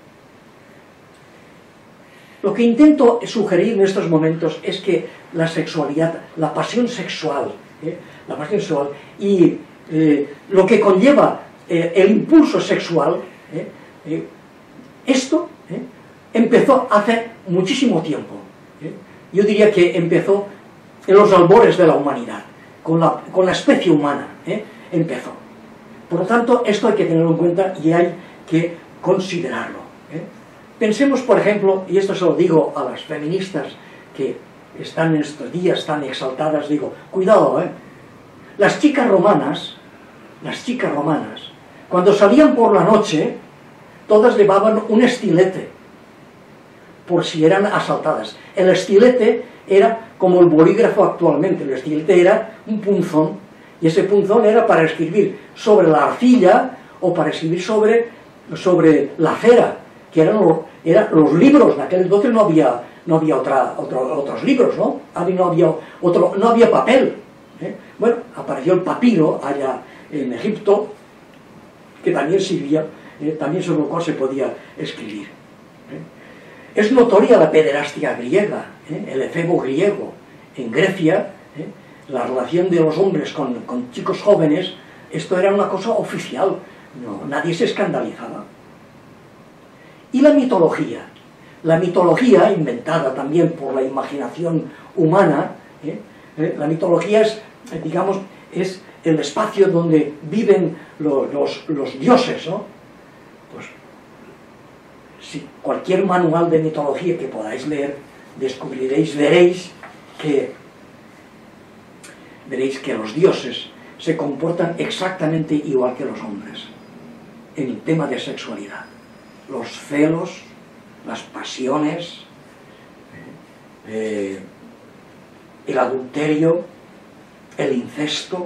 Lo que intento sugerir en estos momentos es que la sexualidad, la pasión sexual, ¿eh? la pasión sexual y eh, lo que conlleva eh, el impulso sexual, ¿eh? Eh, esto ¿eh? empezó hace muchísimo tiempo. ¿eh? Yo diría que empezó en los albores de la humanidad, con la, con la especie humana, ¿eh? empezó. Por lo tanto, esto hay que tenerlo en cuenta y hay que considerarlo. ¿eh? Pensemos, por ejemplo, y esto se lo digo a las feministas que están en estos días tan exaltadas, digo, cuidado, ¿eh? Las chicas romanas, las chicas romanas, cuando salían por la noche, todas llevaban un estilete, por si eran asaltadas. El estilete era como el bolígrafo actualmente, el estilete era un punzón, y ese punzón era para escribir sobre la arcilla o para escribir sobre, sobre la cera, que eran los, eran los libros. En aquel entonces no había, no había otra, otro, otros libros, ¿no? No había, otro, no había papel. ¿eh? Bueno, apareció el papiro allá en Egipto, que también sirvía, eh, también sobre lo cual se podía escribir. ¿eh? Es notoria la pederastia griega, ¿eh? el efebo griego. En Grecia, ¿eh? la relación de los hombres con, con chicos jóvenes, esto era una cosa oficial, no, nadie se escandalizaba. Y la mitología, la mitología inventada también por la imaginación humana, ¿eh? ¿eh? la mitología es, eh, digamos, es el espacio donde viven lo, los, los dioses, ¿no? Pues, si cualquier manual de mitología que podáis leer, descubriréis, veréis que, veréis que los dioses se comportan exactamente igual que los hombres en el tema de sexualidad. Los celos, las pasiones, eh, el adulterio, el incesto,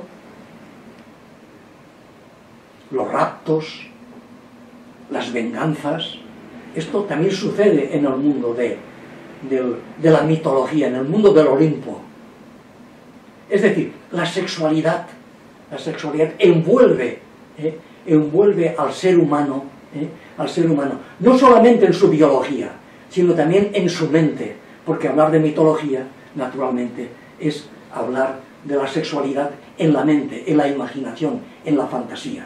los raptos, las venganzas. Esto también sucede en el mundo de, de, de la mitología, en el mundo del Olimpo. Es decir, la sexualidad, la sexualidad envuelve, eh, envuelve al ser humano, eh, al ser humano, no solamente en su biología, sino también en su mente, porque hablar de mitología, naturalmente, es hablar de la sexualidad en la mente, en la imaginación, en la fantasía.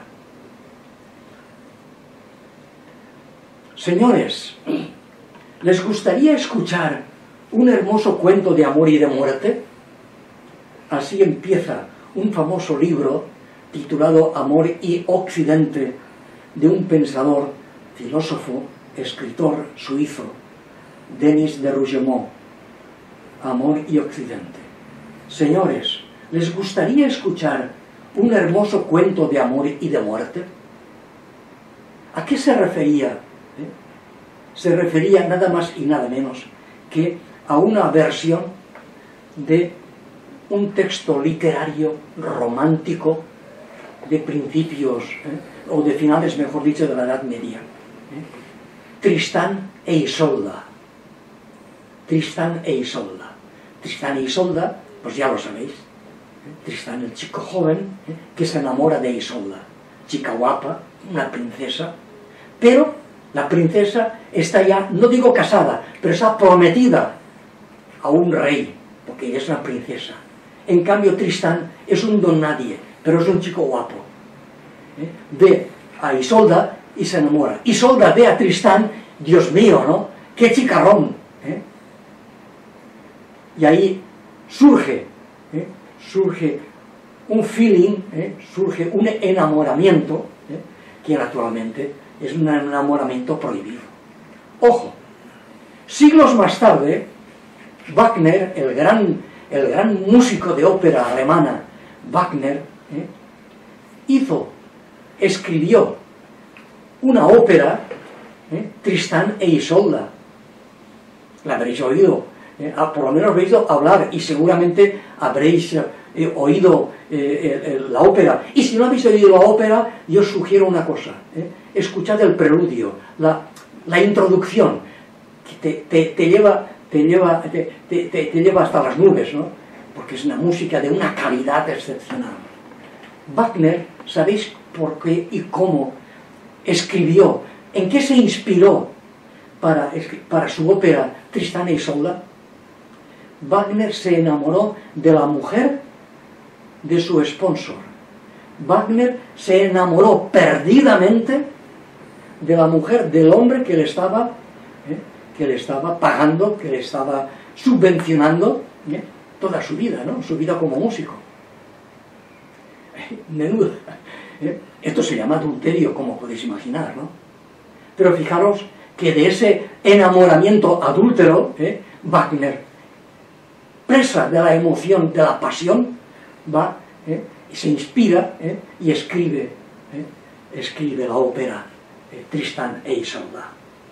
Señores, ¿les gustaría escuchar un hermoso cuento de amor y de muerte? Así empieza un famoso libro titulado Amor y Occidente, de un pensador, filósofo, escritor suizo, Denis de Rougemont. Amor y Occidente. Señores, ¿les gustaría escuchar un hermoso cuento de amor y de muerte? ¿A qué se refería? ¿Eh? Se refería nada más y nada menos que a una versión de un texto literario romántico de principios, ¿eh? o de finales, mejor dicho, de la Edad Media. ¿eh? Tristán e Isolda. Tristán e Isolda. Tristán e Isolda, pues ya lo sabéis. ¿eh? Tristán, el chico joven, ¿eh? que se enamora de Isolda. Chica guapa, una princesa. Pero la princesa está ya, no digo casada, pero está prometida a un rey, porque ella es una princesa. En cambio, Tristán es un don nadie, pero es un chico guapo. ¿eh? Ve a Isolda y se enamora. Isolda ve a Tristán, Dios mío, ¿no? ¡Qué chicarrón! ¿eh? Y ahí surge, ¿eh? surge un feeling, ¿eh? surge un enamoramiento, ¿eh? que naturalmente es un enamoramiento prohibido. Ojo, siglos más tarde, Wagner, el gran, el gran músico de ópera alemana, Wagner, ¿eh? hizo, escribió una ópera, ¿eh? Tristán e Isolda. La habréis oído, ¿eh? ah, por lo menos habréis oído hablar, y seguramente habréis eh, oído eh, eh, la ópera. Y si no habéis oído la ópera, yo os sugiero una cosa, ¿eh? escuchad el preludio, la, la introducción, que te, te, te lleva... Te lleva, te, te, te lleva hasta las nubes, ¿no? Porque es una música de una calidad excepcional. Wagner, ¿sabéis por qué y cómo escribió? ¿En qué se inspiró para, para su ópera Tristán e Isolda? Wagner se enamoró de la mujer de su sponsor. Wagner se enamoró perdidamente de la mujer del hombre que le estaba... ¿eh? que le estaba pagando, que le estaba subvencionando ¿eh? toda su vida, ¿no? Su vida como músico. Menudo. ¿eh? Esto se llama adulterio, como podéis imaginar, ¿no? Pero fijaros que de ese enamoramiento adúltero, ¿eh? Wagner, presa de la emoción, de la pasión, va ¿eh? y se inspira ¿eh? y escribe, ¿eh? escribe la ópera eh, Tristán e Isolda.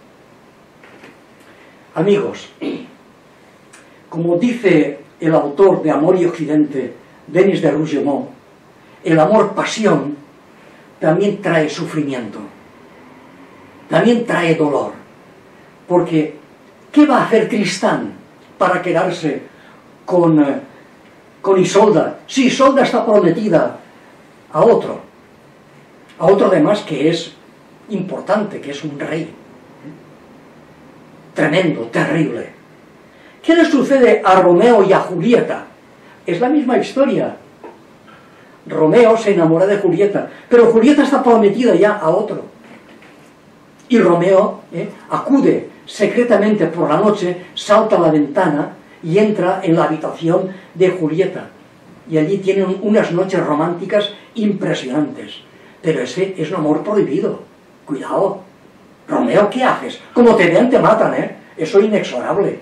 Amigos, como dice el autor de Amor y Occidente, Denis de Rougemont, el amor-pasión también trae sufrimiento, también trae dolor, porque ¿qué va a hacer Tristán para quedarse con, eh, con Isolda? Si Isolda está prometida a otro, a otro además que es importante, que es un rey. Tremendo, terrible. ¿Qué le sucede a Romeo y a Julieta? Es la misma historia. Romeo se enamora de Julieta, pero Julieta está prometida ya a otro. Y Romeo eh, acude secretamente por la noche, salta a la ventana y entra en la habitación de Julieta. Y allí tienen unas noches románticas impresionantes. Pero ese es un amor prohibido. Cuidado. Romeo, ¿qué haces? Como te vean te matan, ¿eh? Eso es inexorable.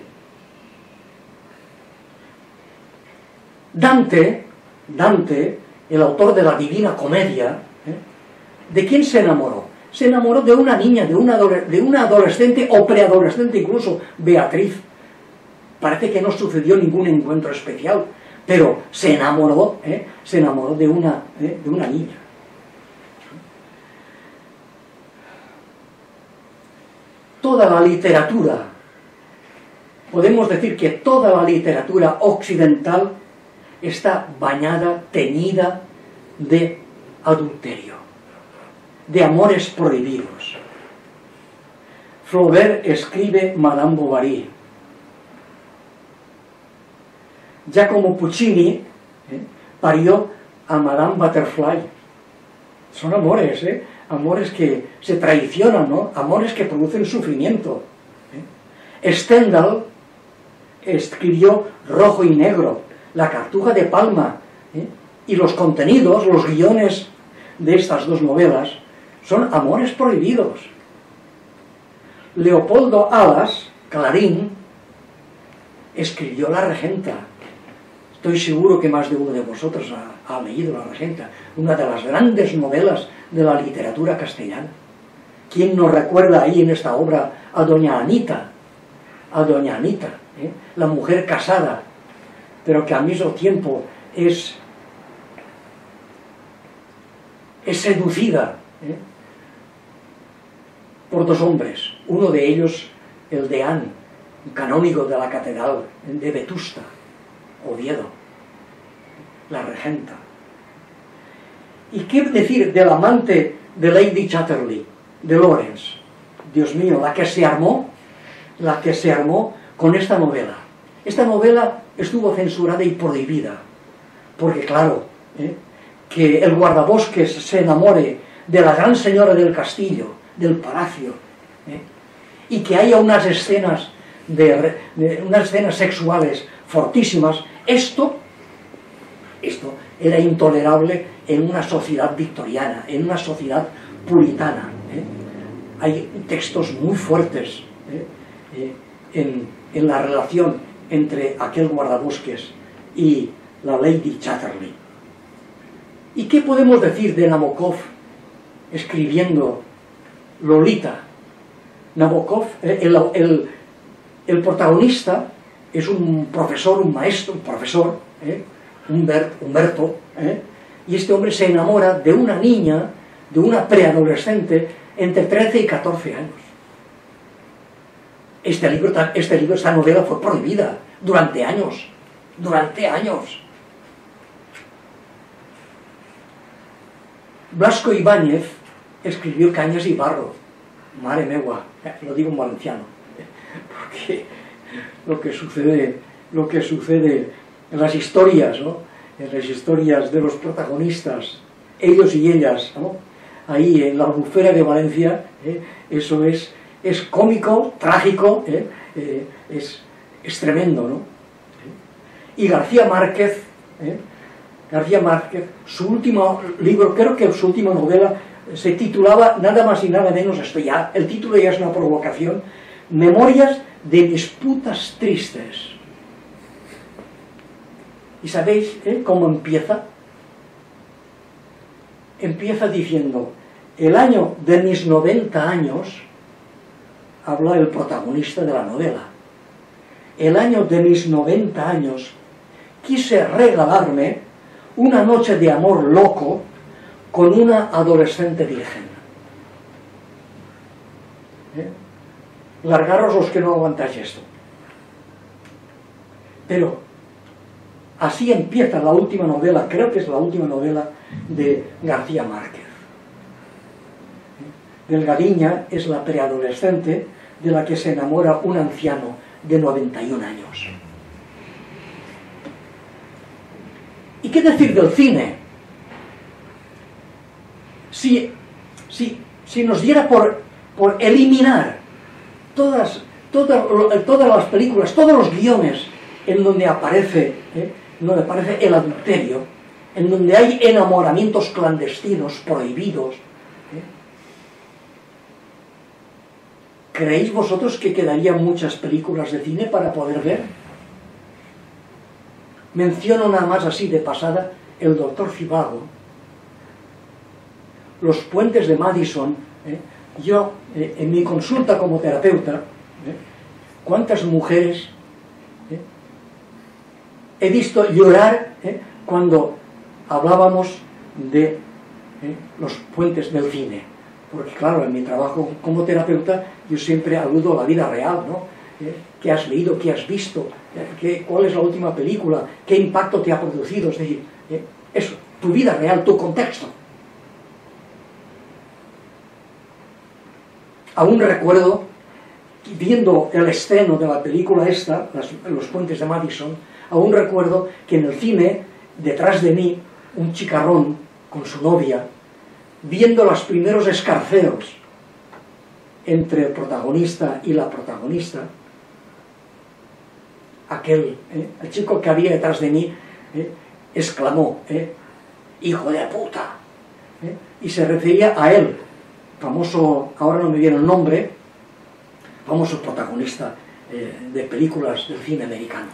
Dante, Dante, el autor de la Divina Comedia, ¿eh? ¿de quién se enamoró? Se enamoró de una niña, de una, de una adolescente o preadolescente incluso, Beatriz. Parece que no sucedió ningún encuentro especial, pero se enamoró, ¿eh? se enamoró de una, ¿eh? de una niña. Toda la literatura, podemos decir que toda la literatura occidental está bañada, teñida de adulterio, de amores prohibidos. Flaubert escribe Madame Bovary. Giacomo Puccini ¿eh? parió a Madame Butterfly. Son amores, ¿eh? Amores que se traicionan, ¿no? Amores que producen sufrimiento. ¿eh? Stendhal escribió Rojo y Negro, La Cartuja de Palma, ¿eh? y los contenidos, los guiones de estas dos novelas son amores prohibidos. Leopoldo Alas, Clarín, escribió La Regenta. Estoy seguro que más de uno de vosotros ha, ha leído La Regenta, una de las grandes novelas de la literatura castellana. ¿Quién nos recuerda ahí en esta obra a doña Anita? A doña Anita, ¿eh? la mujer casada, pero que al mismo tiempo es es seducida ¿eh? por dos hombres, uno de ellos el deán, un canónigo de la catedral de Vetusta, Oviedo, la regenta. ¿Y qué decir del amante de Lady Chatterley, de Lawrence? Dios mío, la que se armó, la que se armó con esta novela. Esta novela estuvo censurada y prohibida, porque claro, ¿eh? que el guardabosques se enamore de la gran señora del castillo, del palacio, ¿eh? y que haya unas escenas de, de unas escenas sexuales fortísimas, esto, esto era intolerable en una sociedad victoriana, en una sociedad puritana. ¿eh? Hay textos muy fuertes ¿eh? Eh, en, en la relación entre aquel guardabosques y la Lady Chatterley. ¿Y qué podemos decir de Nabokov escribiendo Lolita? Nabokov, el, el, el protagonista es un profesor, un maestro, un profesor, ¿eh? Humbert, Humberto, ¿eh? y este hombre se enamora de una niña, de una preadolescente entre trece y catorce años. Este libro, este libro, esta novela fue prohibida durante años, durante años. Blasco Ibáñez escribió Cañas y Barro, mare meua, lo digo en valenciano, porque lo que sucede, lo que sucede en las historias, ¿no? en las historias de los protagonistas, ellos y ellas, ¿no? ahí en la Albufera de Valencia, ¿eh? eso es, es cómico, trágico, ¿eh? Eh, es, es tremendo, ¿no? Y García Márquez, ¿eh? García Márquez, su último libro, creo que su última novela, se titulaba nada más y nada menos, esto ya, el título ya es una provocación, Memorias de disputas tristes. ¿Y sabéis eh, cómo empieza? Empieza diciendo, el año de mis noventa años, habla el protagonista de la novela, el año de mis noventa años, quise regalarme una noche de amor loco con una adolescente virgen. ¿Eh? Largaros los que no aguantáis esto. Pero así empieza la última novela, creo que es la última novela de García Márquez. Delgadiña es la preadolescente de la que se enamora un anciano de noventa y un años. ¿Y qué decir del cine? Si, si, si nos diera por, por eliminar todas, todas, todas las películas, todos los guiones en donde aparece, ¿eh? en donde aparece el adulterio, en donde hay enamoramientos clandestinos, prohibidos, ¿eh? ¿creéis vosotros que quedarían muchas películas de cine para poder ver? Menciono nada más así de pasada El doctor Zhivago, Los puentes de Madison. ¿eh? Yo, eh, en mi consulta como terapeuta, ¿eh? ¿cuántas mujeres ¿eh? he visto llorar ¿eh? cuando hablábamos de ¿eh? los puentes del cine? Porque claro, en mi trabajo como terapeuta yo siempre aludo a la vida real, ¿no? ¿Eh? ¿Qué has leído? ¿Qué has visto? ¿Qué, ¿Cuál es la última película? ¿Qué impacto te ha producido? Es decir, ¿eh? eso, tu vida real, tu contexto. Aún recuerdo, viendo el estreno de la película esta, las, Los puentes de Madison, aún recuerdo que en el cine, detrás de mí, un chicarrón con su novia, viendo los primeros escarceos entre el protagonista y la protagonista, aquel, ¿eh? el chico que había detrás de mí, ¿eh? exclamó, ¿eh? ¡hijo de puta! ¿eh? Y se refería a él, famoso, ahora no me viene el nombre, famoso protagonista eh, de películas del cine americano.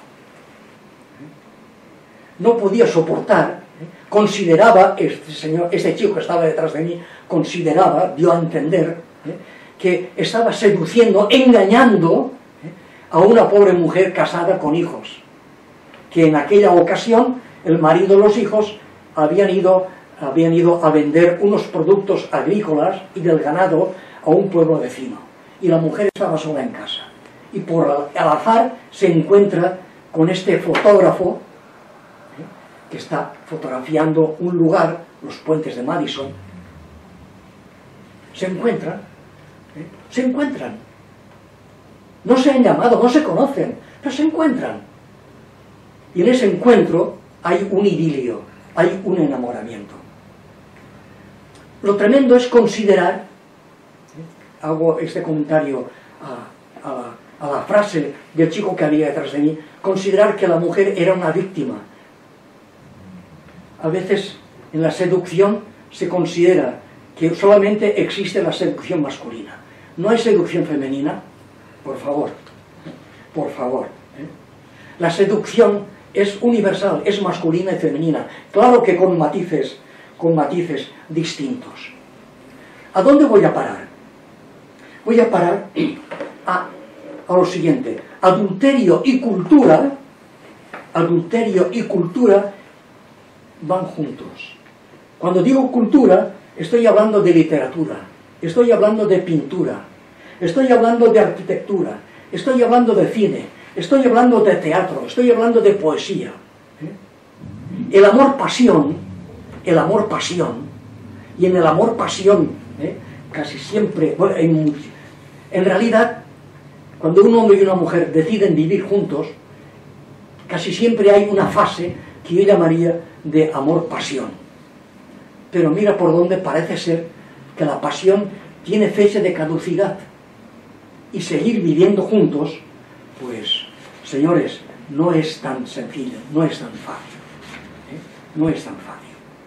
No podía soportar, ¿eh? consideraba, este señor, este chico que estaba detrás de mí, consideraba, dio a entender, ¿eh? que estaba seduciendo, engañando ¿eh? a una pobre mujer casada con hijos, que en aquella ocasión el marido y los hijos habían ido habían ido a vender unos productos agrícolas y del ganado a un pueblo vecino, y la mujer estaba sola en casa, y por al azar se encuentra con este fotógrafo, ¿eh?, que está fotografiando un lugar, los puentes de Madison. Se encuentran, ¿eh?, se encuentran, no se han llamado, no se conocen, pero se encuentran, y en ese encuentro hay un idilio, hay un enamoramiento. Lo tremendo es considerar, ¿eh?, hago este comentario a, a, la, a la frase del chico que había detrás de mí, considerar que la mujer era una víctima. A veces en la seducción se considera que solamente existe la seducción masculina. ¿No hay seducción femenina? Por favor, por favor. ¿eh? La seducción es universal, es masculina y femenina. Claro que con matices, con matices distintos. ¿A dónde voy a parar? Voy a parar a, a lo siguiente. Adulterio y cultura, adulterio y cultura van juntos. Cuando digo cultura, estoy hablando de literatura, estoy hablando de pintura, estoy hablando de arquitectura, estoy hablando de cine, estoy hablando de teatro, estoy hablando de poesía. ¿eh? El amor-pasión, el amor-pasión, y en el amor-pasión, ¿eh?, casi siempre, bueno, en, en realidad, cuando un hombre y una mujer deciden vivir juntos, casi siempre hay una fase que yo llamaría de amor-pasión. Pero mira por dónde parece ser que la pasión tiene fecha de caducidad. Y seguir viviendo juntos, pues, señores, no es tan sencillo, no es tan fácil. ¿eh? No es tan fácil.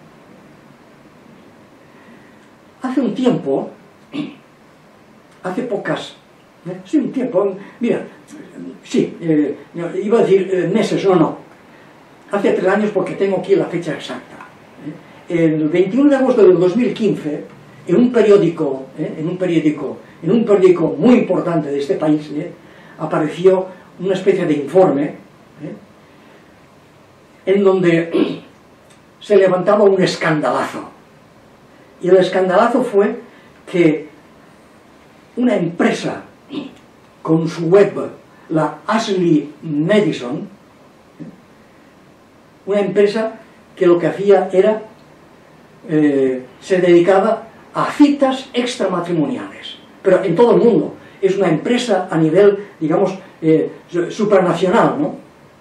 Hace un tiempo, hace pocas, ¿eh? sí, un tiempo, mira, sí, eh, iba a decir eh, meses, no, no. Hace tres años, porque tengo aquí la fecha exacta. ¿eh? El veintiuno de agosto del dos mil quince, en un periódico, ¿eh? en un periódico, en un periódico muy importante de este país, ¿eh?, apareció una especie de informe, ¿eh?, en donde se levantaba un escandalazo. Y el escandalazo fue que una empresa con su web, la Ashley Madison, una empresa que lo que hacía era, eh, se dedicaba a citas extramatrimoniales, pero en todo el mundo. Es una empresa a nivel, digamos, eh, supranacional, ¿no?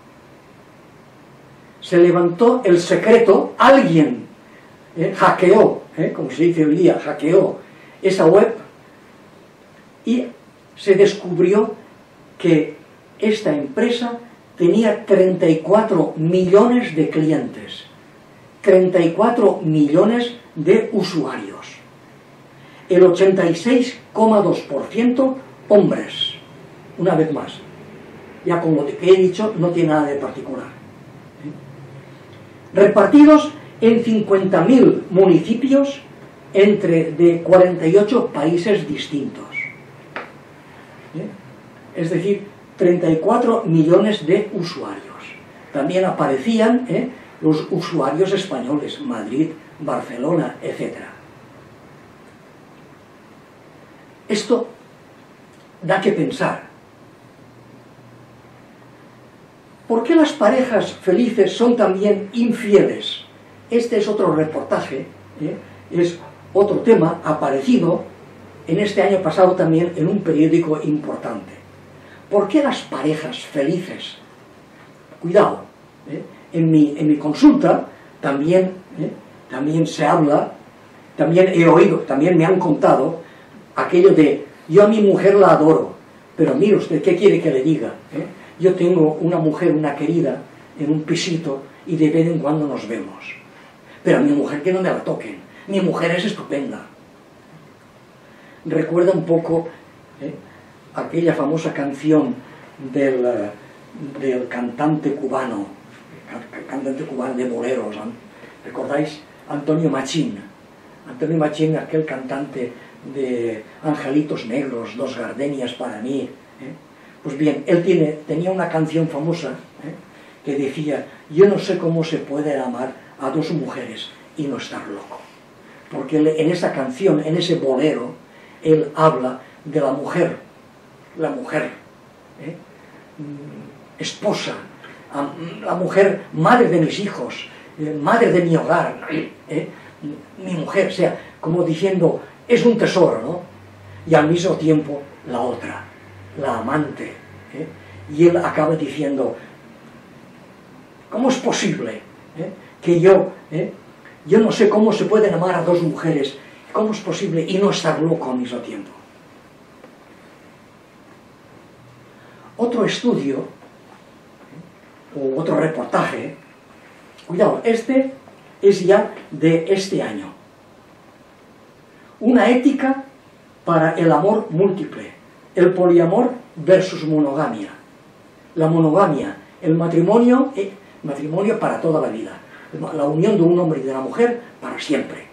Se levantó el secreto, alguien eh, hackeó, eh, como se dice hoy día, hackeó esa web, y se descubrió que esta empresa tenía treinta y cuatro millones de clientes, treinta y cuatro millones de usuarios, el ochenta y seis coma dos por ciento hombres. Una vez más, ya como te he dicho, no tiene nada de particular, ¿eh? Repartidos en cincuenta mil municipios entre de cuarenta y ocho países distintos, ¿eh? Es decir, treinta y cuatro millones de usuarios. También aparecían ¿eh? los usuarios españoles, Madrid, Barcelona, etcétera. Esto da que pensar. ¿Por qué las parejas felices son también infieles? Este es otro reportaje, ¿eh? es otro tema aparecido en este año pasado también en un periódico importante. ¿Por qué las parejas felices? Cuidado, ¿eh? en, mi, en mi consulta también, ¿eh? también se habla, también he oído, también me han contado aquello de, yo a mi mujer la adoro, pero mire usted, ¿qué quiere que le diga? ¿eh? Yo tengo una mujer, una querida, en un pisito, y de vez en cuando nos vemos. Pero a mi mujer que no me la toquen, mi mujer es estupenda. Recuerda un poco ¿eh? aquella famosa canción del, del cantante cubano, cantante cubano de boleros, ¿no? ¿Recordáis? Antonio Machín. Antonio Machín, aquel cantante de Angelitos Negros, Dos Gardenias para mí. ¿eh? Pues bien, él tiene, tenía una canción famosa ¿eh? que decía, yo no sé cómo se puede amar a dos mujeres y no estar loco. Porque él, en esa canción, en ese bolero, él habla de la mujer, la mujer, ¿eh? esposa, la mujer, madre de mis hijos, eh, madre de mi hogar, ¿eh? mi mujer, o sea, como diciendo, es un tesoro, ¿no? Y al mismo tiempo la otra, la amante, ¿eh? Y él acaba diciendo, ¿cómo es posible ¿eh? que yo, ¿eh? yo no sé cómo se pueden amar a dos mujeres, cómo es posible y no estar loco al mismo tiempo? Otro estudio, ¿eh? o otro reportaje, cuidado, este es ya de este año. Una ética para el amor múltiple, el poliamor versus monogamia. La monogamia, el matrimonio, eh, matrimonio para toda la vida, la unión de un hombre y de una mujer para siempre.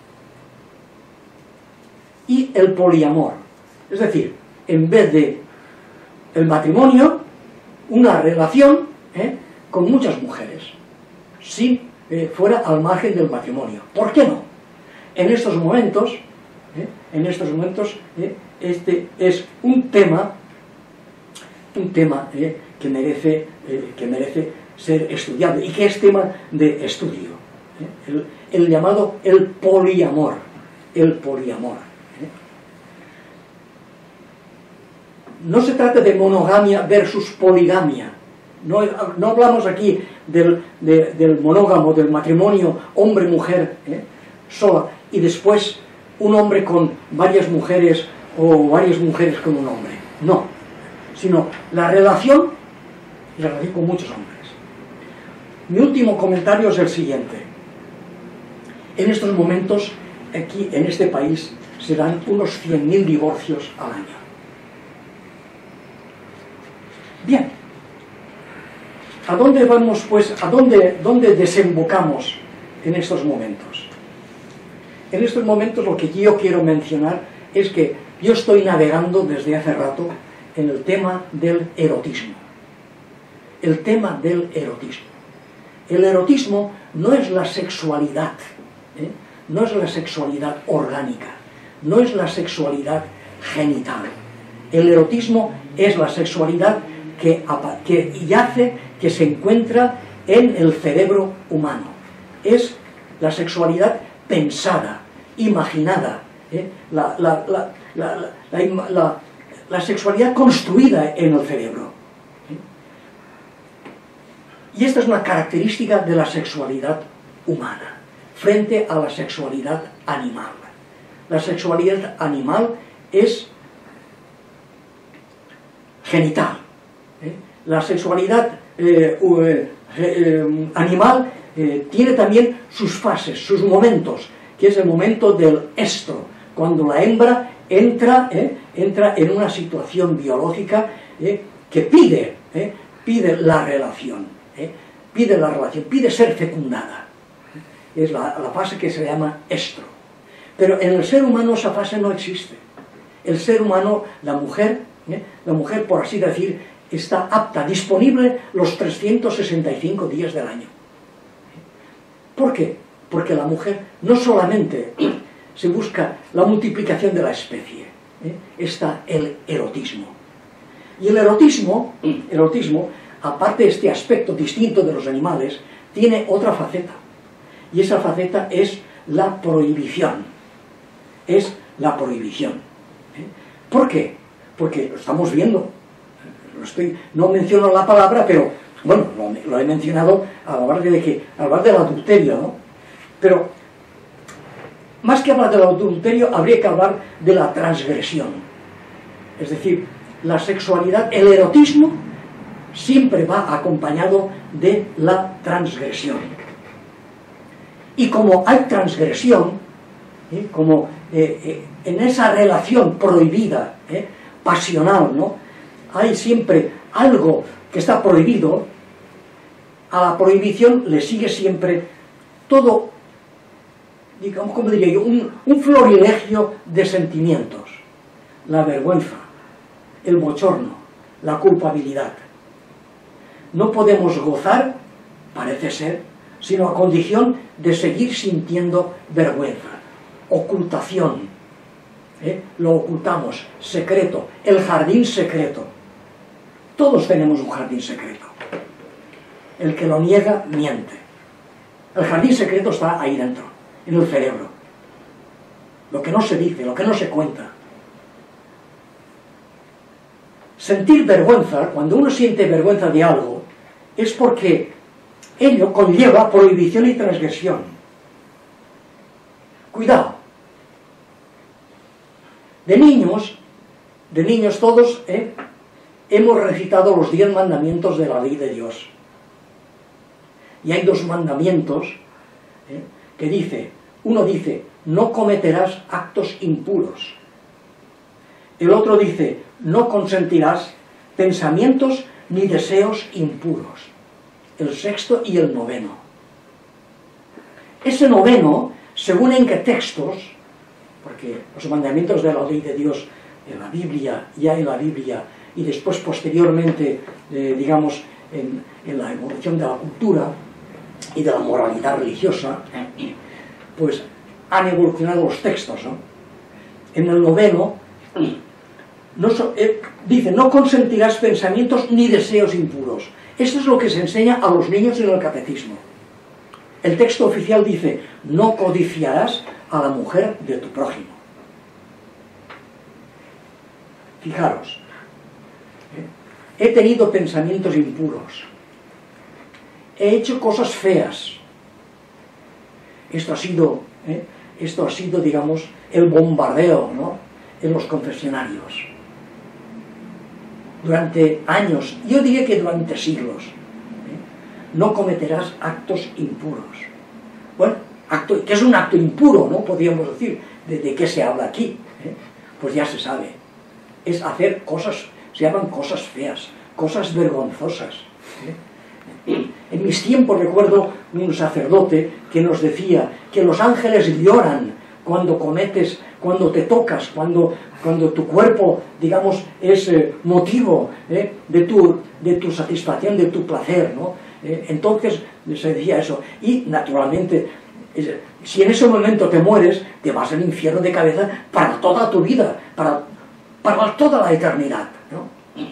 Y el poliamor, es decir, en vez de el matrimonio, una relación eh, con muchas mujeres, si eh, fuera al margen del matrimonio. ¿Por qué no? En estos momentos, eh, en estos momentos, eh, este es un tema, un tema eh, que merece, eh, que merece ser estudiado y que es tema de estudio, ¿eh? el, el llamado el poliamor, el poliamor. ¿eh? No se trata de monogamia versus poligamia, no, no hablamos aquí del, de, del monógamo, del matrimonio hombre-mujer ¿eh? sola, y después un hombre con varias mujeres o varias mujeres con un hombre, no, sino la relación, la relación con muchos hombres. Mi último comentario es el siguiente. En estos momentos, aquí en este país, se dan unos cien mil divorcios al año. Bien. ¿A dónde vamos, pues, a dónde, dónde desembocamos en estos momentos? En estos momentos lo que yo quiero mencionar es que yo estoy navegando desde hace rato en el tema del erotismo. El tema del erotismo. El erotismo no es la sexualidad, ¿eh? no es la sexualidad orgánica, no es la sexualidad genital. El erotismo es la sexualidad que, que yace, que se encuentra en el cerebro humano. Es la sexualidad pensada, imaginada, ¿eh? la, la, la, la, la, la, la sexualidad construida en el cerebro. Y esta es una característica de la sexualidad humana, frente a la sexualidad animal. La sexualidad animal es genital. ¿eh? La sexualidad eh, eh, eh, animal eh, tiene también sus fases, sus momentos, que es el momento del estro, cuando la hembra entra, eh, entra en una situación biológica eh, que pide, eh, pide la relación. ¿Eh? pide la relación, pide ser fecundada. Es la, la fase que se llama estro. Pero en el ser humano esa fase no existe. El ser humano, la mujer, ¿eh? la mujer, por así decir, está apta, disponible los trescientos sesenta y cinco días del año. ¿Por qué? Porque la mujer no solamente se busca la multiplicación de la especie, ¿eh? está el erotismo. Y el erotismo, el erotismo aparte de este aspecto distinto de los animales, tiene otra faceta. Y esa faceta es la prohibición. Es la prohibición. ¿Eh? ¿Por qué? Porque lo estamos viendo. Lo estoy, no menciono la palabra, pero, bueno, lo, lo he mencionado a hablar de que, a hablar del adulterio, ¿no? Pero, más que hablar del adulterio, habría que hablar de la transgresión. Es decir, la sexualidad, el erotismo, siempre va acompañado de la transgresión. Y como hay transgresión, ¿eh? como eh, eh, en esa relación prohibida, ¿eh? pasional, ¿no? hay siempre algo que está prohibido, a la prohibición le sigue siempre todo, digamos, como diría yo, un, un florilegio de sentimientos. La vergüenza, el bochorno, la culpabilidad. No podemos gozar, parece ser, sino a condición de seguir sintiendo vergüenza, ocultación. ¿Eh? Lo ocultamos, secreto, el jardín secreto. Todos tenemos un jardín secreto. El que lo niega, miente. El jardín secreto está ahí dentro, en el cerebro. Lo que no se dice, lo que no se cuenta. Sentir vergüenza, cuando uno siente vergüenza de algo, es porque ello conlleva prohibición y transgresión. Cuidado. De niños, de niños todos, ¿eh? hemos recitado los diez mandamientos de la ley de Dios. Y hay dos mandamientos ¿eh? que dice, uno dice, no cometerás actos impuros. El otro dice, no consentirás pensamientos ni deseos impuros. El sexto y el noveno. Ese noveno, según en qué textos, porque los mandamientos de la ley de Dios en la Biblia, ya en la Biblia, y después posteriormente, eh, digamos, en, en la evolución de la cultura y de la moralidad religiosa, pues han evolucionado los textos, ¿no? En el noveno, no so, eh, dice, no consentirás pensamientos ni deseos impuros. Esto es lo que se enseña a los niños en el catecismo. El texto oficial dice, no codiciarás a la mujer de tu prójimo. Fijaros, ¿eh? he tenido pensamientos impuros, he hecho cosas feas. Esto ha sido, ¿eh? esto ha sido, digamos, el bombardeo, ¿no? en los confesionarios. Durante años, yo diría que durante siglos, ¿eh? no cometerás actos impuros. Bueno, acto, ¿qué es un acto impuro? ¿No? Podríamos decir, ¿de, de qué se habla aquí? ¿eh? Pues ya se sabe. Es hacer cosas, se llaman cosas feas, cosas vergonzosas. ¿eh? En mis tiempos recuerdo un sacerdote que nos decía que los ángeles lloran cuando cometes, cuando te tocas, cuando, cuando tu cuerpo, digamos, es eh, motivo eh, de, tu, de tu satisfacción, de tu placer, ¿no? Eh, entonces se decía eso. Y naturalmente, es, si en ese momento te mueres, te vas al infierno de cabeza para toda tu vida, para, para toda la eternidad, ¿no?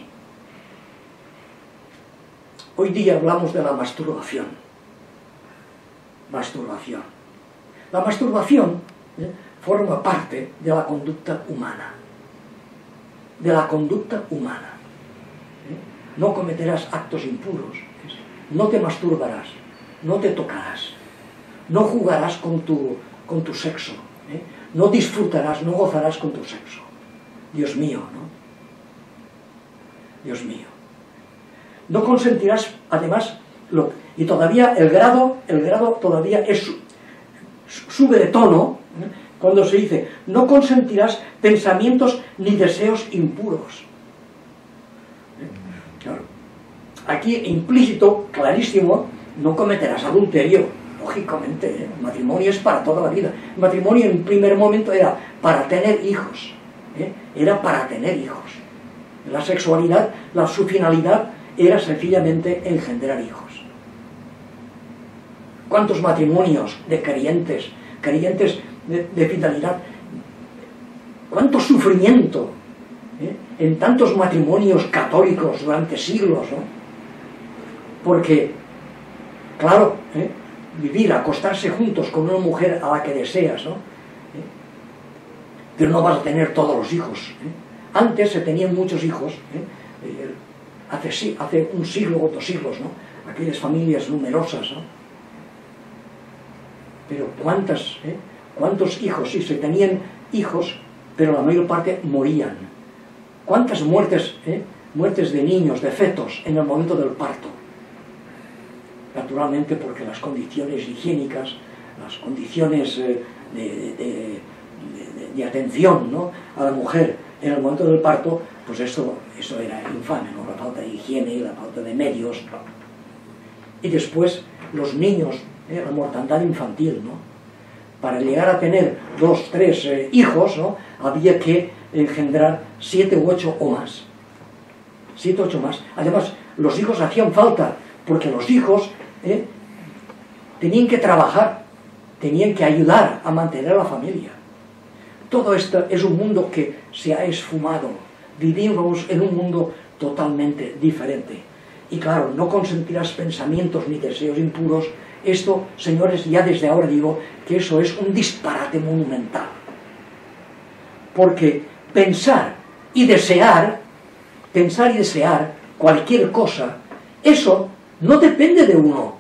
Hoy día hablamos de la masturbación. Masturbación. La masturbación ¿eh? forma parte de la conducta humana. De la conducta humana. ¿eh? No cometerás actos impuros. ¿eh? No te masturbarás. No te tocarás. No jugarás con tu, con tu sexo. ¿eh? No disfrutarás, no gozarás con tu sexo. Dios mío, ¿no? Dios mío. No consentirás, además, lo, y todavía el grado, el grado todavía es, sube de tono, ¿eh? cuando se dice, no consentirás pensamientos ni deseos impuros. ¿Eh? Claro. Aquí implícito, clarísimo, no cometerás adulterio, lógicamente, ¿eh? El matrimonio es para toda la vida. El matrimonio en primer momento era para tener hijos, ¿eh? era para tener hijos. La sexualidad, la, su finalidad era sencillamente engendrar hijos. ¿Cuántos matrimonios de creyentes, creyentes de, de fidelidad? ¿Cuánto sufrimiento ¿eh? en tantos matrimonios católicos durante siglos? ¿no? Porque, claro, ¿eh? vivir, acostarse juntos con una mujer a la que deseas, ¿no? ¿Eh? pero no vas a tener todos los hijos. ¿eh? Antes se tenían muchos hijos, ¿eh? Eh, Hace, hace un siglo o dos siglos, ¿no? Aquellas familias numerosas, ¿no? Pero ¿cuántas, eh? ¿cuántos hijos? Sí, se tenían hijos, pero la mayor parte morían. ¿Cuántas muertes, eh? muertes de niños, de fetos, en el momento del parto? Naturalmente porque las condiciones higiénicas, las condiciones eh, de, de, de, de, de atención, ¿no? a la mujer en el momento del parto, pues eso, eso era infame, ¿no? La falta de higiene, la falta de medios, ¿no? Y después los niños, ¿eh? la mortandad infantil, ¿no? Para llegar a tener dos, tres eh, hijos, ¿no? había que engendrar siete u ocho o más. Siete u ocho más. Además, los hijos hacían falta, porque los hijos, ¿eh? tenían que trabajar, tenían que ayudar a mantener a la familia. Todo esto es un mundo que se ha esfumado. Vivimos en un mundo totalmente diferente. Y claro, no consentirás pensamientos ni deseos impuros. Esto, señores, ya desde ahora digo que eso es un disparate monumental. Porque pensar y desear, pensar y desear cualquier cosa, eso no depende de uno.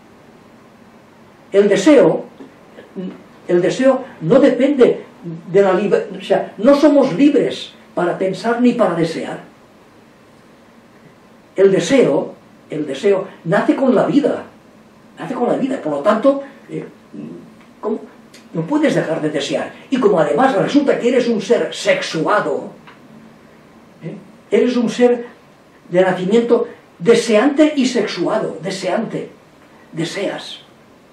El deseo, el deseo no depende de la libertad, o sea, no somos libres para pensar ni para desear. El deseo, el deseo nace con la vida, nace con la vida, por lo tanto, eh, ¿cómo? No puedes dejar de desear. Y como además resulta que eres un ser sexuado, ¿eh? eres un ser de nacimiento deseante y sexuado, deseante, deseas.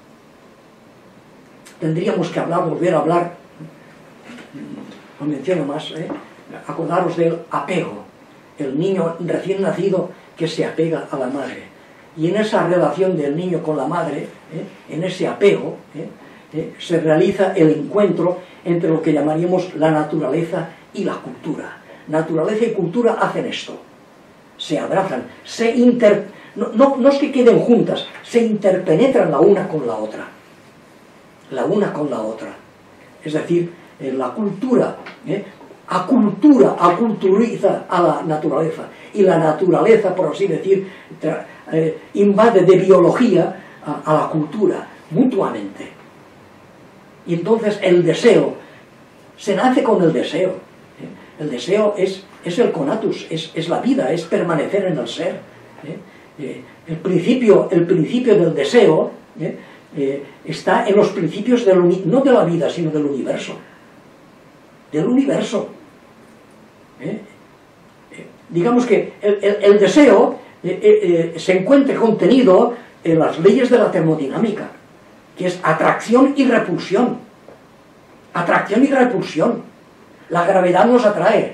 Tendríamos que hablar, volver a hablar, no menciono más, ¿eh? acordaros del apego, el niño recién nacido que se apega a la madre. Y en esa relación del niño con la madre, ¿eh? en ese apego, ¿eh? Eh, se realiza el encuentro entre lo que llamaríamos la naturaleza y la cultura. Naturaleza y cultura hacen esto, se abrazan, se inter... no, no, no es que queden juntas, se interpenetran la una con la otra, la una con la otra. Es decir, eh, la cultura eh, acultura, aculturiza a la naturaleza, y la naturaleza, por así decir, tra, eh, invade de biología a, a la cultura, mutuamente. Y entonces el deseo, se nace con el deseo. ¿eh? El deseo es, es el conatus, es, es la vida, es permanecer en el ser. ¿eh? Eh, el, principio, el principio del deseo ¿eh? Eh, está en los principios del uni, no de la vida, sino del universo. Del universo. ¿eh? Eh, digamos que el, el, el deseo eh, eh, eh, se encuentra contenido en las leyes de la termodinámica, que es atracción y repulsión. Atracción y repulsión. La gravedad nos atrae.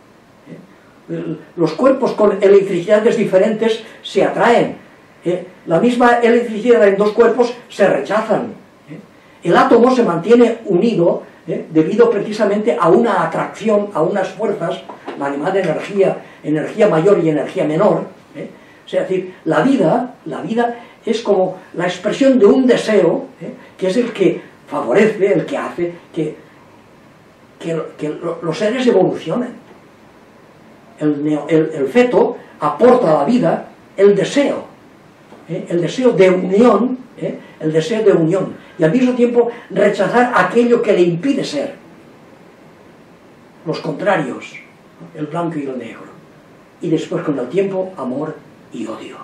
Los cuerpos con electricidades diferentes se atraen. La misma electricidad en dos cuerpos se rechazan. El átomo se mantiene unido debido precisamente a una atracción, a unas fuerzas, la llamada energía, energía mayor y energía menor. Es decir, la vida, la vida es como la expresión de un deseo, ¿eh? que es el que favorece, el que hace que, que, que los seres evolucionen. El, neo, el, el feto aporta a la vida el deseo, ¿eh? el deseo de unión, ¿eh? el deseo de unión, y al mismo tiempo rechazar aquello que le impide ser. Los contrarios, el blanco y el negro. Y después con el tiempo, amor y odio.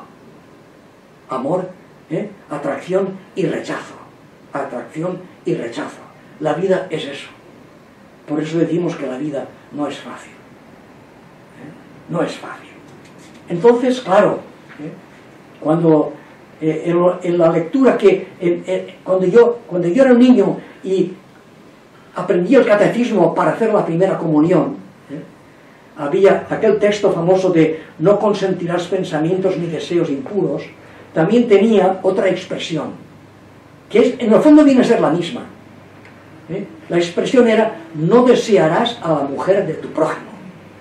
Amor, ¿eh? atracción y rechazo. Atracción y rechazo. La vida es eso. Por eso decimos que la vida no es fácil. ¿eh? No es fácil. Entonces, claro, ¿eh? cuando eh, en, en la lectura que en, en, cuando, yo, cuando yo era un niño y aprendí el catecismo para hacer la primera comunión, ¿eh? había aquel texto famoso de no consentirás pensamientos ni deseos impuros. También tenía otra expresión, que es, en el fondo viene a ser la misma. ¿eh? La expresión era, no desearás a la mujer de tu prójimo.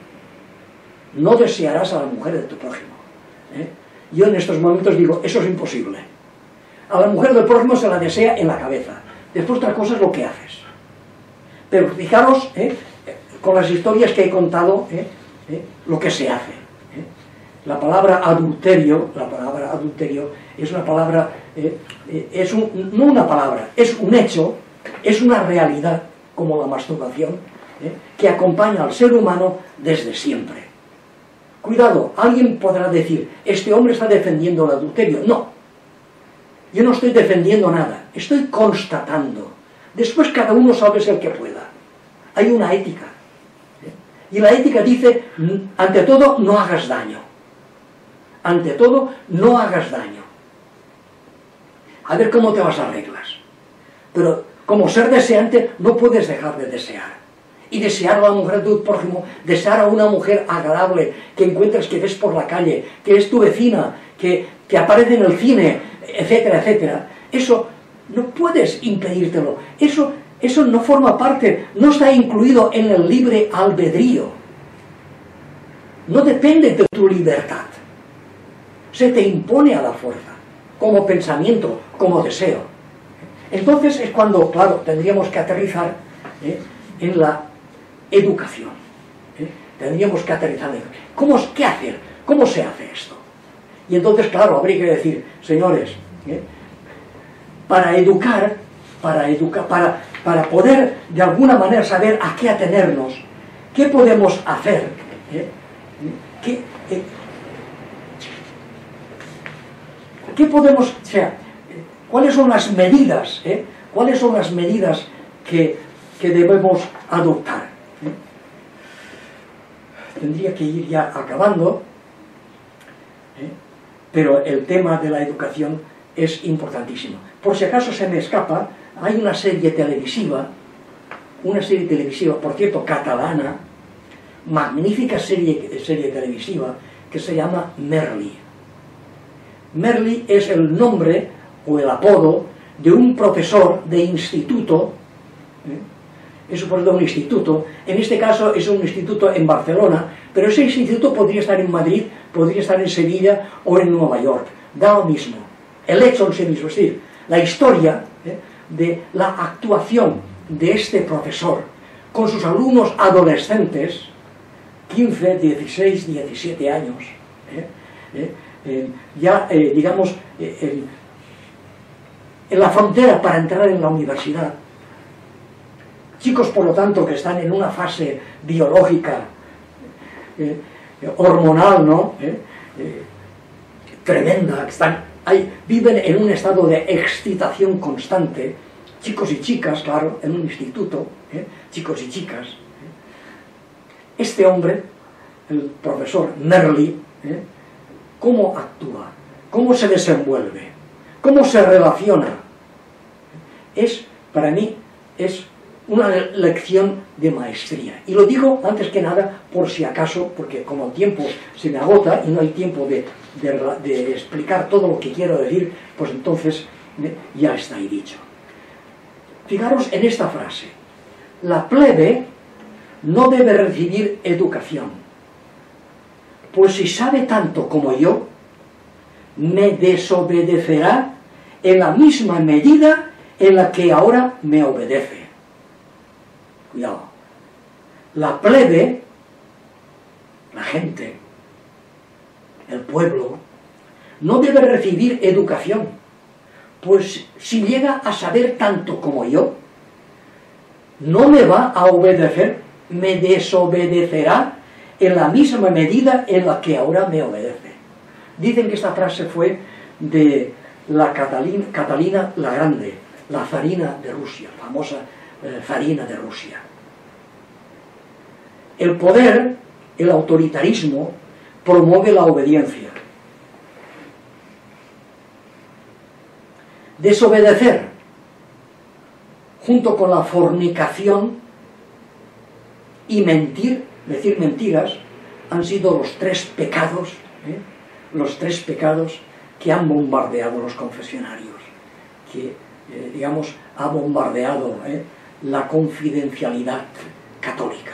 No desearás a la mujer de tu prójimo. ¿eh? Yo en estos momentos digo, eso es imposible. A la mujer del prójimo se la desea en la cabeza. Después otra cosa es lo que haces. Pero fijaros, ¿eh? con las historias que he contado, ¿eh? ¿eh? lo que se hace. La palabra adulterio, la palabra adulterio es una palabra, eh, eh, es un, no una palabra, es un hecho, es una realidad, como la masturbación, eh, que acompaña al ser humano desde siempre. Cuidado, alguien podrá decir, este hombre está defendiendo el adulterio. No, yo no estoy defendiendo nada, estoy constatando. Después cada uno sabe el que pueda. Hay una ética. ¿eh? Y la ética dice, ante todo, no hagas daño. Ante todo, no hagas daño. A ver cómo te vas a arreglas. Pero como ser deseante no puedes dejar de desear. Y desear a la mujer de tu prójimo, desear a una mujer agradable, que encuentres, que ves por la calle, que es tu vecina, que, que aparece en el cine, etcétera, etcétera. Eso No puedes impedírtelo. Eso, eso no forma parte, no está incluido en el libre albedrío. No depende de tu libertad. Se te impone a la fuerza, como pensamiento, como deseo. Entonces es cuando, claro, tendríamos que aterrizar ¿eh? en la educación. ¿eh? Tendríamos que aterrizar en ¿Cómo, ¿Qué hacer? ¿Cómo se hace esto? Y entonces, claro, habría que decir, señores, ¿eh? para educar, para educar, para, para poder de alguna manera saber a qué atenernos, qué podemos hacer, ¿eh? ¿Qué, eh, ¿Qué podemos, o sea, cuáles son las medidas, eh? cuáles son las medidas que, que debemos adoptar? ¿eh? Tendría que ir ya acabando, ¿eh? pero el tema de la educación es importantísimo. Por si acaso se me escapa, hay una serie televisiva, una serie televisiva, por cierto, catalana, magnífica serie, serie televisiva, que se llama Merli. Merli es el nombre o el apodo de un profesor de instituto, ¿eh? es un profesor de un instituto, en este caso es un instituto en Barcelona, pero ese instituto podría estar en Madrid, podría estar en Sevilla o en Nueva York, da lo mismo, el hecho en sí mismo, es decir, la historia ¿eh? de la actuación de este profesor con sus alumnos adolescentes, quince, dieciséis, diecisiete años, ¿eh? ¿eh? Eh, ya, eh, digamos, eh, en, en la frontera para entrar en la universidad. Chicos, por lo tanto, que están en una fase biológica, eh, eh, hormonal, ¿no? Eh, eh, tremenda, que están, hay, viven en un estado de excitación constante, chicos y chicas, claro, en un instituto, eh, chicos y chicas. Eh. Este hombre, el profesor Merli, eh, ¿cómo actúa? ¿Cómo se desenvuelve? ¿Cómo se relaciona? Es, para mí, es una lección de maestría. Y lo digo, antes que nada, por si acaso, porque como el tiempo se me agota y no hay tiempo de, de, de explicar todo lo que quiero decir, pues entonces eh, ya está ahí dicho. Fijaros en esta frase. La plebe no debe recibir educación, pues si sabe tanto como yo, me desobedecerá en la misma medida en la que ahora me obedece. Cuidado. La plebe, la gente, el pueblo, no debe recibir educación, pues si llega a saber tanto como yo, no me va a obedecer, me desobedecerá en la misma medida en la que ahora me obedece. Dicen que esta frase fue de la Catalina, Catalina la Grande, la zarina de Rusia, famosa eh, zarina de Rusia. El poder, el autoritarismo, promueve la obediencia. Desobedecer, junto con la fornicación y mentir, decir mentiras, han sido los tres pecados, ¿eh? los tres pecados que han bombardeado los confesionarios, que, eh, digamos, ha bombardeado ¿eh? la confidencialidad católica.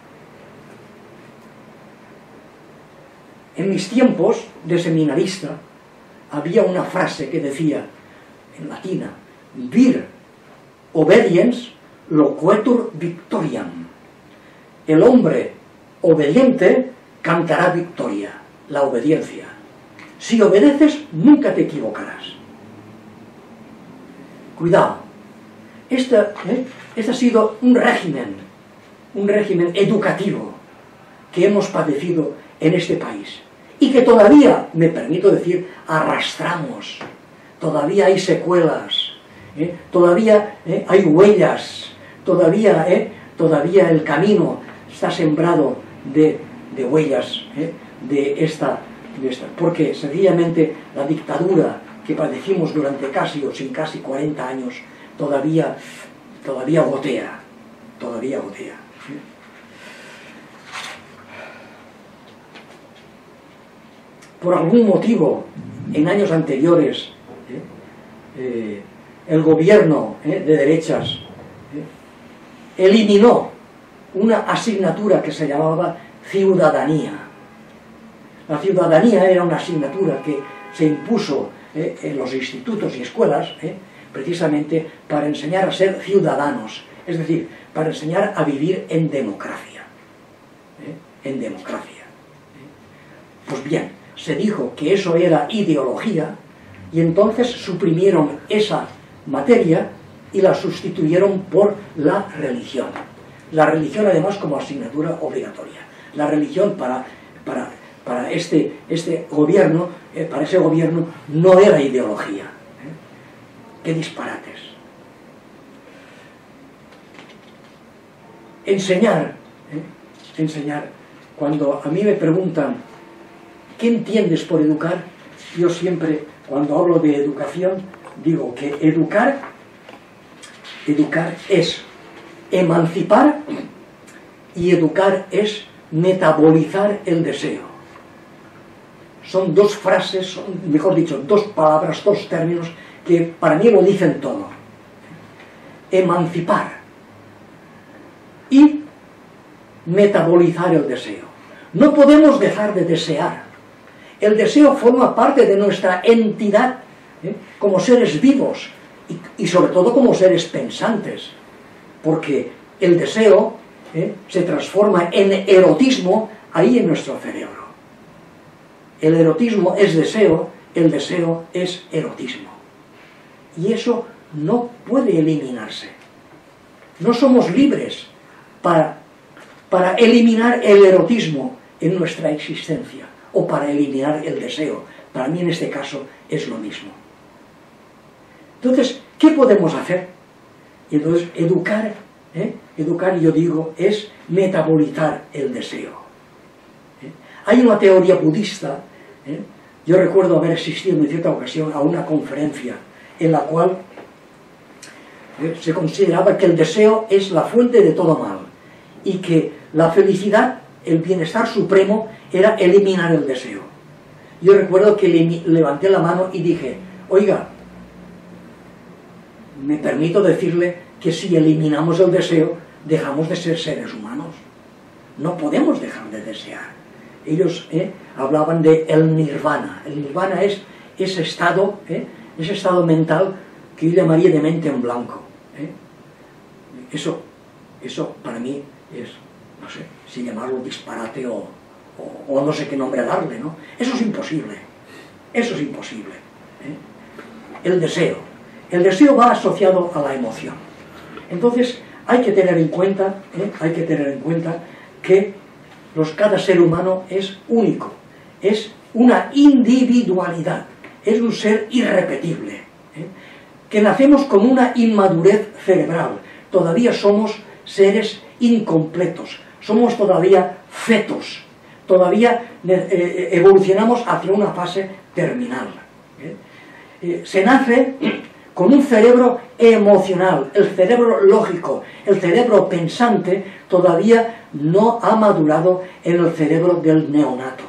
En mis tiempos de seminarista había una frase que decía, en latina, vir obediens loquetur victoriam. El hombre obediente cantará victoria, la obediencia. Si obedeces, nunca te equivocarás. Cuidado. Este, ¿eh? este ha sido un régimen, un régimen educativo que hemos padecido en este país y que todavía, me permito decir, arrastramos. Todavía hay secuelas, ¿eh? todavía ¿eh? hay huellas, todavía, ¿eh? todavía el camino está sembrado de, de huellas ¿eh? de, esta, de esta. Porque sencillamente la dictadura que padecimos durante casi o sin casi cuarenta años todavía, todavía gotea, todavía gotea. ¿eh? Por algún motivo, en años anteriores, ¿eh? Eh, el gobierno eh, de derechas eh, eliminó una asignatura que se llamaba ciudadanía. La ciudadanía era una asignatura que se impuso eh, en los institutos y escuelas eh, precisamente para enseñar a ser ciudadanos, es decir, para enseñar a vivir en democracia. ¿eh? En democracia. ¿eh? Pues bien, se dijo que eso era ideología y entonces suprimieron esa materia y la sustituyeron por la religión. La religión además como asignatura obligatoria. La religión para, para, para este, este gobierno, eh, para ese gobierno no era ideología. ¿eh? ¡Qué disparates! Enseñar, ¿eh? enseñar, cuando a mí me preguntan ¿qué entiendes por educar? Yo siempre, cuando hablo de educación, digo que educar, educar es emancipar y educar es metabolizar el deseo. Son dos frases, son, mejor dicho, dos palabras, dos términos que para mí lo dicen todo. Emancipar y metabolizar el deseo. No podemos dejar de desear. El deseo forma parte de nuestra entidad ¿eh? como seres vivos y, y sobre todo como seres pensantes, porque el deseo ¿eh? se transforma en erotismo ahí en nuestro cerebro. El erotismo es deseo, el deseo es erotismo. Y eso no puede eliminarse. No somos libres para, para eliminar el erotismo en nuestra existencia o para eliminar el deseo. Para mí en este caso es lo mismo. Entonces, ¿qué podemos hacer? Y entonces, educar, ¿eh? educar, yo digo, es metabolizar el deseo. ¿eh? Hay una teoría budista, ¿eh? yo recuerdo haber asistido en cierta ocasión a una conferencia en la cual ¿eh? se consideraba que el deseo es la fuente de todo mal y que la felicidad, el bienestar supremo, era eliminar el deseo. Yo recuerdo que le, levanté la mano y dije, oiga, me permito decirle que si eliminamos el deseo, dejamos de ser seres humanos. No podemos dejar de desear. Ellos ¿eh? hablaban de el nirvana. El nirvana es ese estado, ¿eh? ese estado mental que yo llamaría de mente en blanco. ¿eh? Eso, eso para mí es, no sé, si llamarlo disparate o, o, o no sé qué nombre darle, ¿no? Eso es imposible. Eso es imposible. ¿eh? El deseo. El deseo va asociado a la emoción. Entonces, hay que tener en cuenta, ¿eh? hay que tener en cuenta que los, cada ser humano es único, es una individualidad, es un ser irrepetible, ¿eh? que nacemos con una inmadurez cerebral, todavía somos seres incompletos, somos todavía fetos, todavía eh, evolucionamos hacia una fase terminal. ¿eh? Eh, se nace con un cerebro emocional, el cerebro lógico, el cerebro pensante todavía no ha madurado en el cerebro del neonato.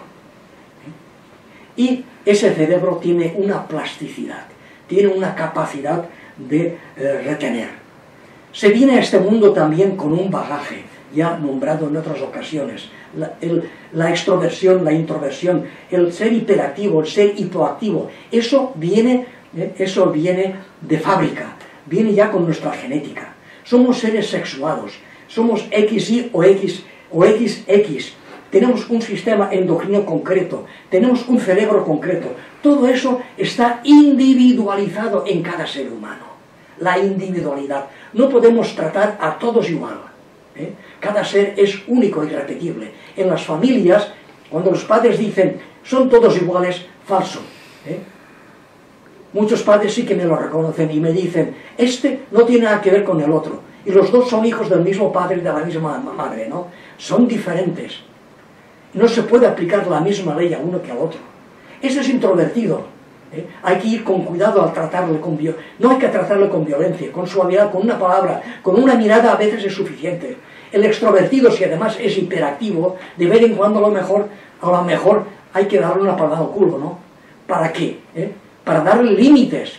Y ese cerebro tiene una plasticidad, tiene una capacidad de eh, retener. Se viene a este mundo también con un bagaje, ya nombrado en otras ocasiones, la, el, la extroversión, la introversión, el ser hiperactivo, el ser hipoactivo, eso viene... Eso viene de fábrica, viene ya con nuestra genética. Somos seres sexuados, somos equis y o X o equis equis. Tenemos un sistema endocrino concreto, tenemos un cerebro concreto. Todo eso está individualizado en cada ser humano. La individualidad. No podemos tratar a todos igual. ¿eh? Cada ser es único y irrepetible. En las familias, cuando los padres dicen son todos iguales, falso. ¿eh? Muchos padres sí que me lo reconocen y me dicen, este no tiene nada que ver con el otro. Y los dos son hijos del mismo padre y de la misma madre, ¿no? Son diferentes. No se puede aplicar la misma ley a uno que al otro. Ese es introvertido. ¿eh? Hay que ir con cuidado al tratarle con violencia. No hay que tratarle con violencia, con suavidad, con una palabra, con una mirada a veces es suficiente. El extrovertido, si además es hiperactivo, de vez en cuando a lo mejor, a lo mejor hay que darle una palmada al culo, ¿no? ¿Para qué? ¿eh? Para darle límites,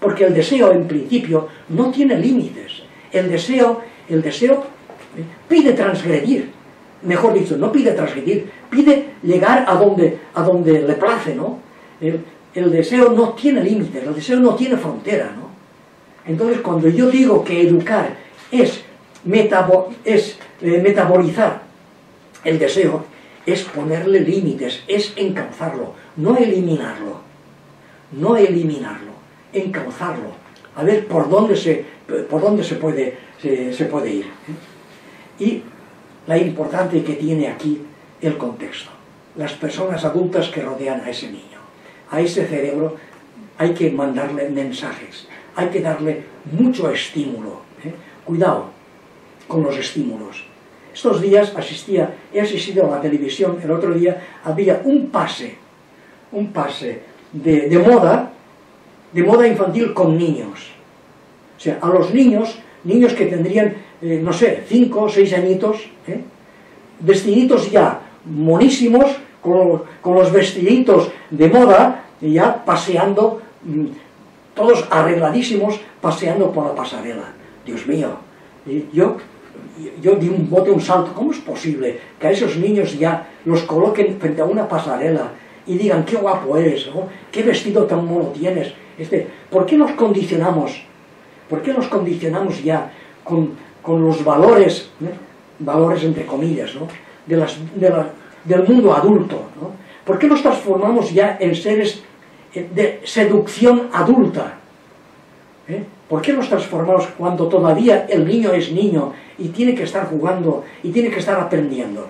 porque el deseo en principio no tiene límites. El deseo, el deseo eh, pide transgredir, mejor dicho, no pide transgredir, pide llegar a donde, a donde le place, ¿no? El, el deseo no tiene límites, el deseo no tiene frontera, ¿no? Entonces, cuando yo digo que educar es, metabo, es eh, metabolizar el deseo, es ponerle límites, es encauzarlo, no eliminarlo, no eliminarlo, encauzarlo, a ver por dónde se, por dónde se, puede, se, se puede ir. Y la importancia que tiene aquí el contexto, las personas adultas que rodean a ese niño, a ese cerebro hay que mandarle mensajes, hay que darle mucho estímulo, ¿eh? Cuidado con los estímulos. Estos días asistía, he asistido a la televisión, el otro día había un pase, un pase de, de moda, de moda infantil con niños. O sea, a los niños, niños que tendrían, eh, no sé, cinco o seis añitos, ¿eh? vestiditos ya monísimos, con, con los vestiditos de moda, ya paseando, todos arregladísimos, paseando por la pasarela. Dios mío, yo... yo di un bote, un salto. ¿Cómo es posible que a esos niños ya los coloquen frente a una pasarela y digan qué guapo eres, ¿no? Qué vestido tan mono tienes? Este, ¿por qué nos condicionamos? ¿Por qué nos condicionamos ya con, con los valores, ¿eh? valores entre comillas, ¿no? de las, de la, del mundo adulto, ¿no? ¿Por qué nos transformamos ya en seres de seducción adulta? ¿Eh? ¿Por qué nos transformamos cuando todavía el niño es niño y tiene que estar jugando y tiene que estar aprendiendo?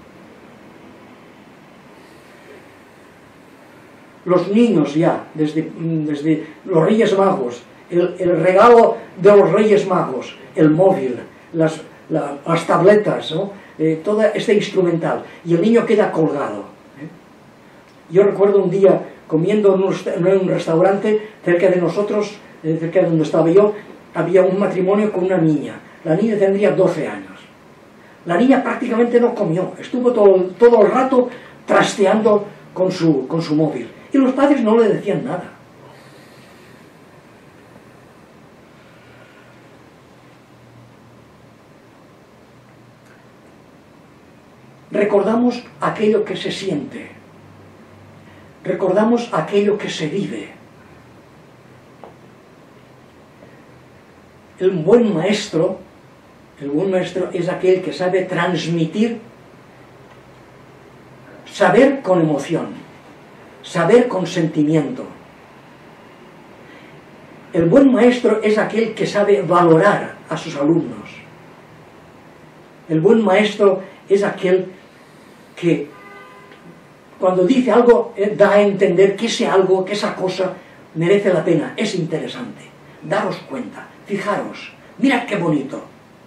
Los niños ya, desde, desde los Reyes Magos, el, el regalo de los Reyes Magos, el móvil, las, la, las tabletas, ¿no? eh, toda esta instrumental, y el niño queda colgado. ¿eh? Yo recuerdo un día comiendo en un, en un restaurante cerca de nosotros, cerca de donde estaba yo, había un matrimonio con una niña. La niña tendría doce años. La niña prácticamente no comió, estuvo todo, todo el rato trasteando con su, con su móvil. Y los padres no le decían nada. Recordamos aquello que se siente. Recordamos aquello que se vive. El buen maestro, el buen maestro es aquel que sabe transmitir saber con emoción, saber con sentimiento. El buen maestro es aquel que sabe valorar a sus alumnos. El buen maestro es aquel que cuando dice algo da a entender que ese algo, que esa cosa merece la pena, es interesante. Daros cuenta. Fijaros, mirad qué bonito.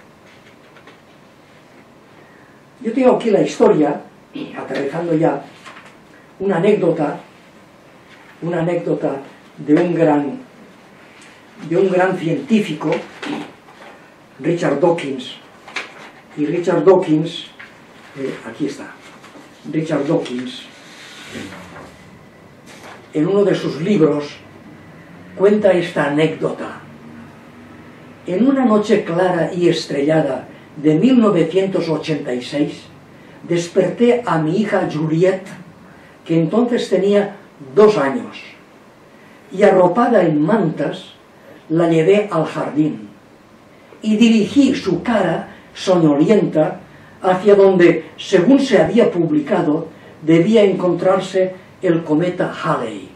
Yo tengo aquí la historia, aterrizando ya, una anécdota, una anécdota de un gran, de un gran científico, Richard Dawkins. Y Richard Dawkins, eh, aquí está, Richard Dawkins, en uno de sus libros, cuenta esta anécdota. En una noche clara y estrellada de mil novecientos ochenta y seis, desperté a mi hija Juliette, que entonces tenía dos años, y arropada en mantas, la llevé al jardín, y dirigí su cara soñolienta hacia donde, según se había publicado, debía encontrarse el cometa Halley.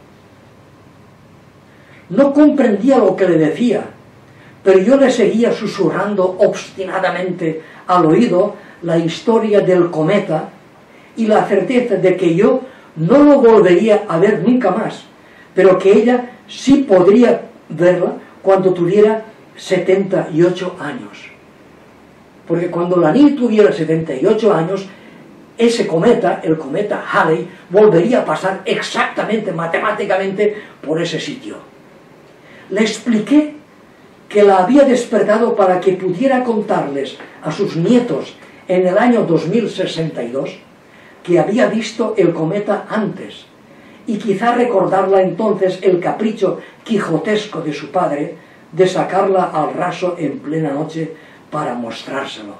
No comprendía lo que le decía, pero yo le seguía susurrando obstinadamente al oído la historia del cometa y la certeza de que yo no lo volvería a ver nunca más, pero que ella sí podría verla cuando tuviera setenta y ocho años. Porque cuando la niña tuviera setenta y ocho años, ese cometa, el cometa Halley, volvería a pasar exactamente, matemáticamente, por ese sitio. Le expliqué que la había despertado para que pudiera contarles a sus nietos en el año dos mil sesenta y dos que había visto el cometa antes y quizá recordarla entonces el capricho quijotesco de su padre de sacarla al raso en plena noche para mostrárselo.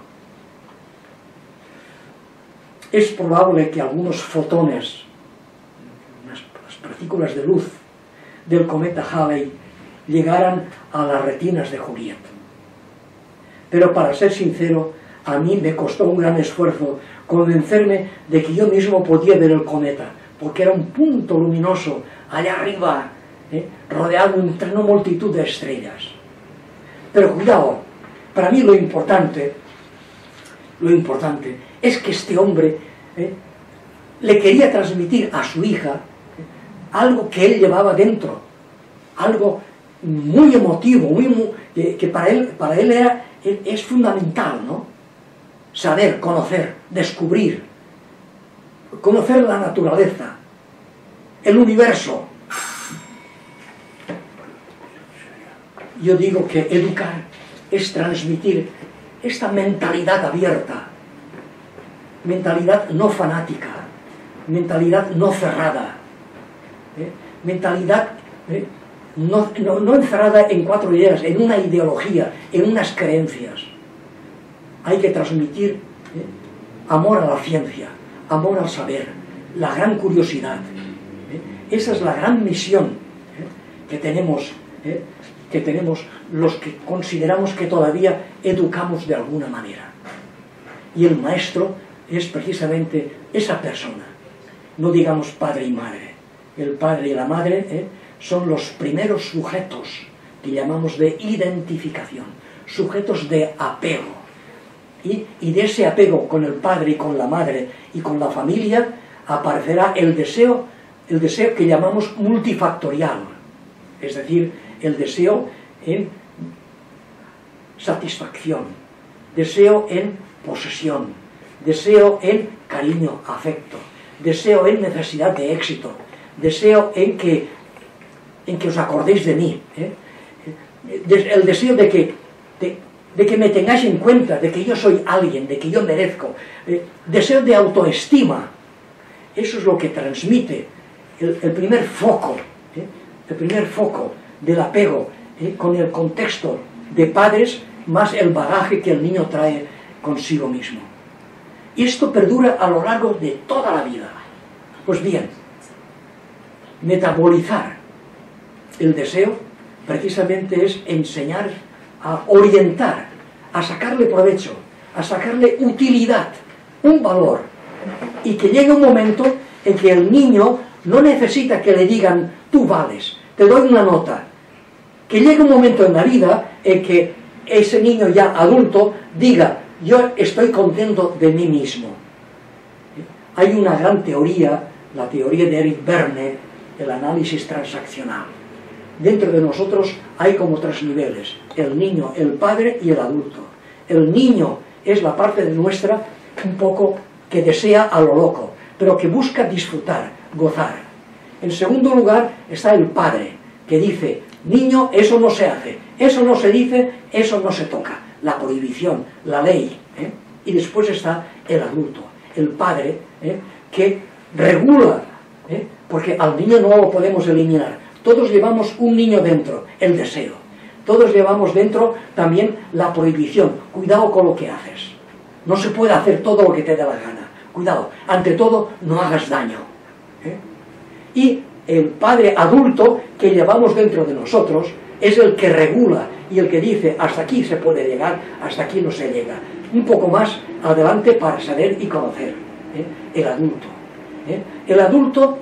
Es probable que algunos fotones, unas partículas de luz del cometa Halley, llegaran a las retinas de Juliet. Pero para ser sincero, a mí me costó un gran esfuerzo convencerme de que yo mismo podía ver el cometa, porque era un punto luminoso allá arriba, ¿eh? rodeado entre una multitud de estrellas. Pero cuidado, para mí lo importante, lo importante es que este hombre ¿eh? le quería transmitir a su hija ¿eh? algo que él llevaba dentro, algo muy emotivo, muy, muy, que, que para él, para él era, es fundamental, ¿no? Saber, conocer, descubrir, conocer la naturaleza, el universo. Yo digo que educar es transmitir esta mentalidad abierta, mentalidad no fanática, mentalidad no cerrada, ¿eh? mentalidad ¿eh? no, no, no encerrada en cuatro ideas, en una ideología, en unas creencias. Hay que transmitir ¿eh? amor a la ciencia, amor al saber, la gran curiosidad. ¿eh? Esa es la gran misión ¿eh? que tenemos, ¿eh? que tenemos los que consideramos que todavía educamos de alguna manera. Y el maestro es precisamente esa persona. No digamos padre y madre. El padre y la madre ¿eh? son los primeros sujetos que llamamos de identificación, sujetos de apego. Y, y de ese apego con el padre y con la madre y con la familia aparecerá el deseo, el deseo que llamamos multifactorial, es decir, el deseo en satisfacción, deseo en posesión, deseo en cariño, afecto, deseo en necesidad de éxito, deseo en que, en que os acordéis de mí, ¿eh? el deseo de que, de, de que me tengáis en cuenta, de que yo soy alguien, de que yo merezco, eh, deseo de autoestima. Eso es lo que transmite el, el primer foco, ¿eh? el primer foco del apego, ¿eh? con el contexto de padres más el bagaje que el niño trae consigo mismo. Y esto perdura a lo largo de toda la vida. Pues bien, metabolizar el deseo precisamente es enseñar a orientar, a sacarle provecho, a sacarle utilidad, un valor, y que llegue un momento en que el niño no necesita que le digan tú vales, te doy una nota, que llegue un momento en la vida en que ese niño ya adulto diga yo estoy contento de mí mismo. Hay una gran teoría, la teoría de Eric Berne, el análisis transaccional. Dentro de nosotros hay como tres niveles, el niño, el padre y el adulto. El niño es la parte de nuestra un poco que desea a lo loco, pero que busca disfrutar, gozar. En segundo lugar está el padre, que dice, niño, eso no se hace, eso no se dice, eso no se toca, la prohibición, la ley. ¿eh? Y después está el adulto, el padre, ¿eh? que regula, ¿eh? porque al niño no lo podemos eliminar. Todos llevamos un niño dentro, el deseo. Todos llevamos dentro también la prohibición. Cuidado con lo que haces. No se puede hacer todo lo que te dé la gana. Cuidado, ante todo, no hagas daño. ¿eh? Y el padre adulto que llevamos dentro de nosotros es el que regula y el que dice hasta aquí se puede llegar, hasta aquí no se llega. Un poco más adelante para saber y conocer. ¿eh? El adulto. ¿eh? El adulto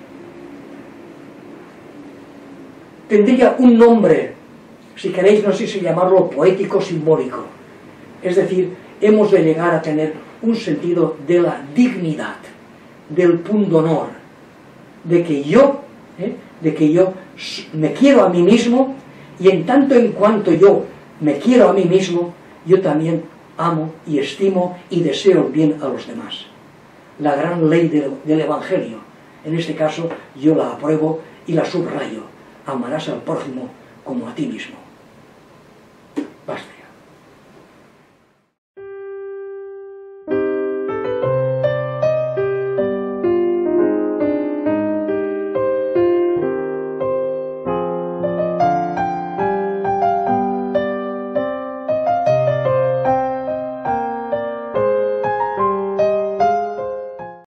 tendría un nombre, si queréis, no sé si llamarlo poético simbólico. Es decir, hemos de llegar a tener un sentido de la dignidad, del pundonor, de que yo, ¿eh? de que yo me quiero a mí mismo, y en tanto en cuanto yo me quiero a mí mismo, yo también amo y estimo y deseo el bien a los demás. La gran ley del, del Evangelio, en este caso yo la apruebo y la subrayo. Amarás al prójimo como a ti mismo.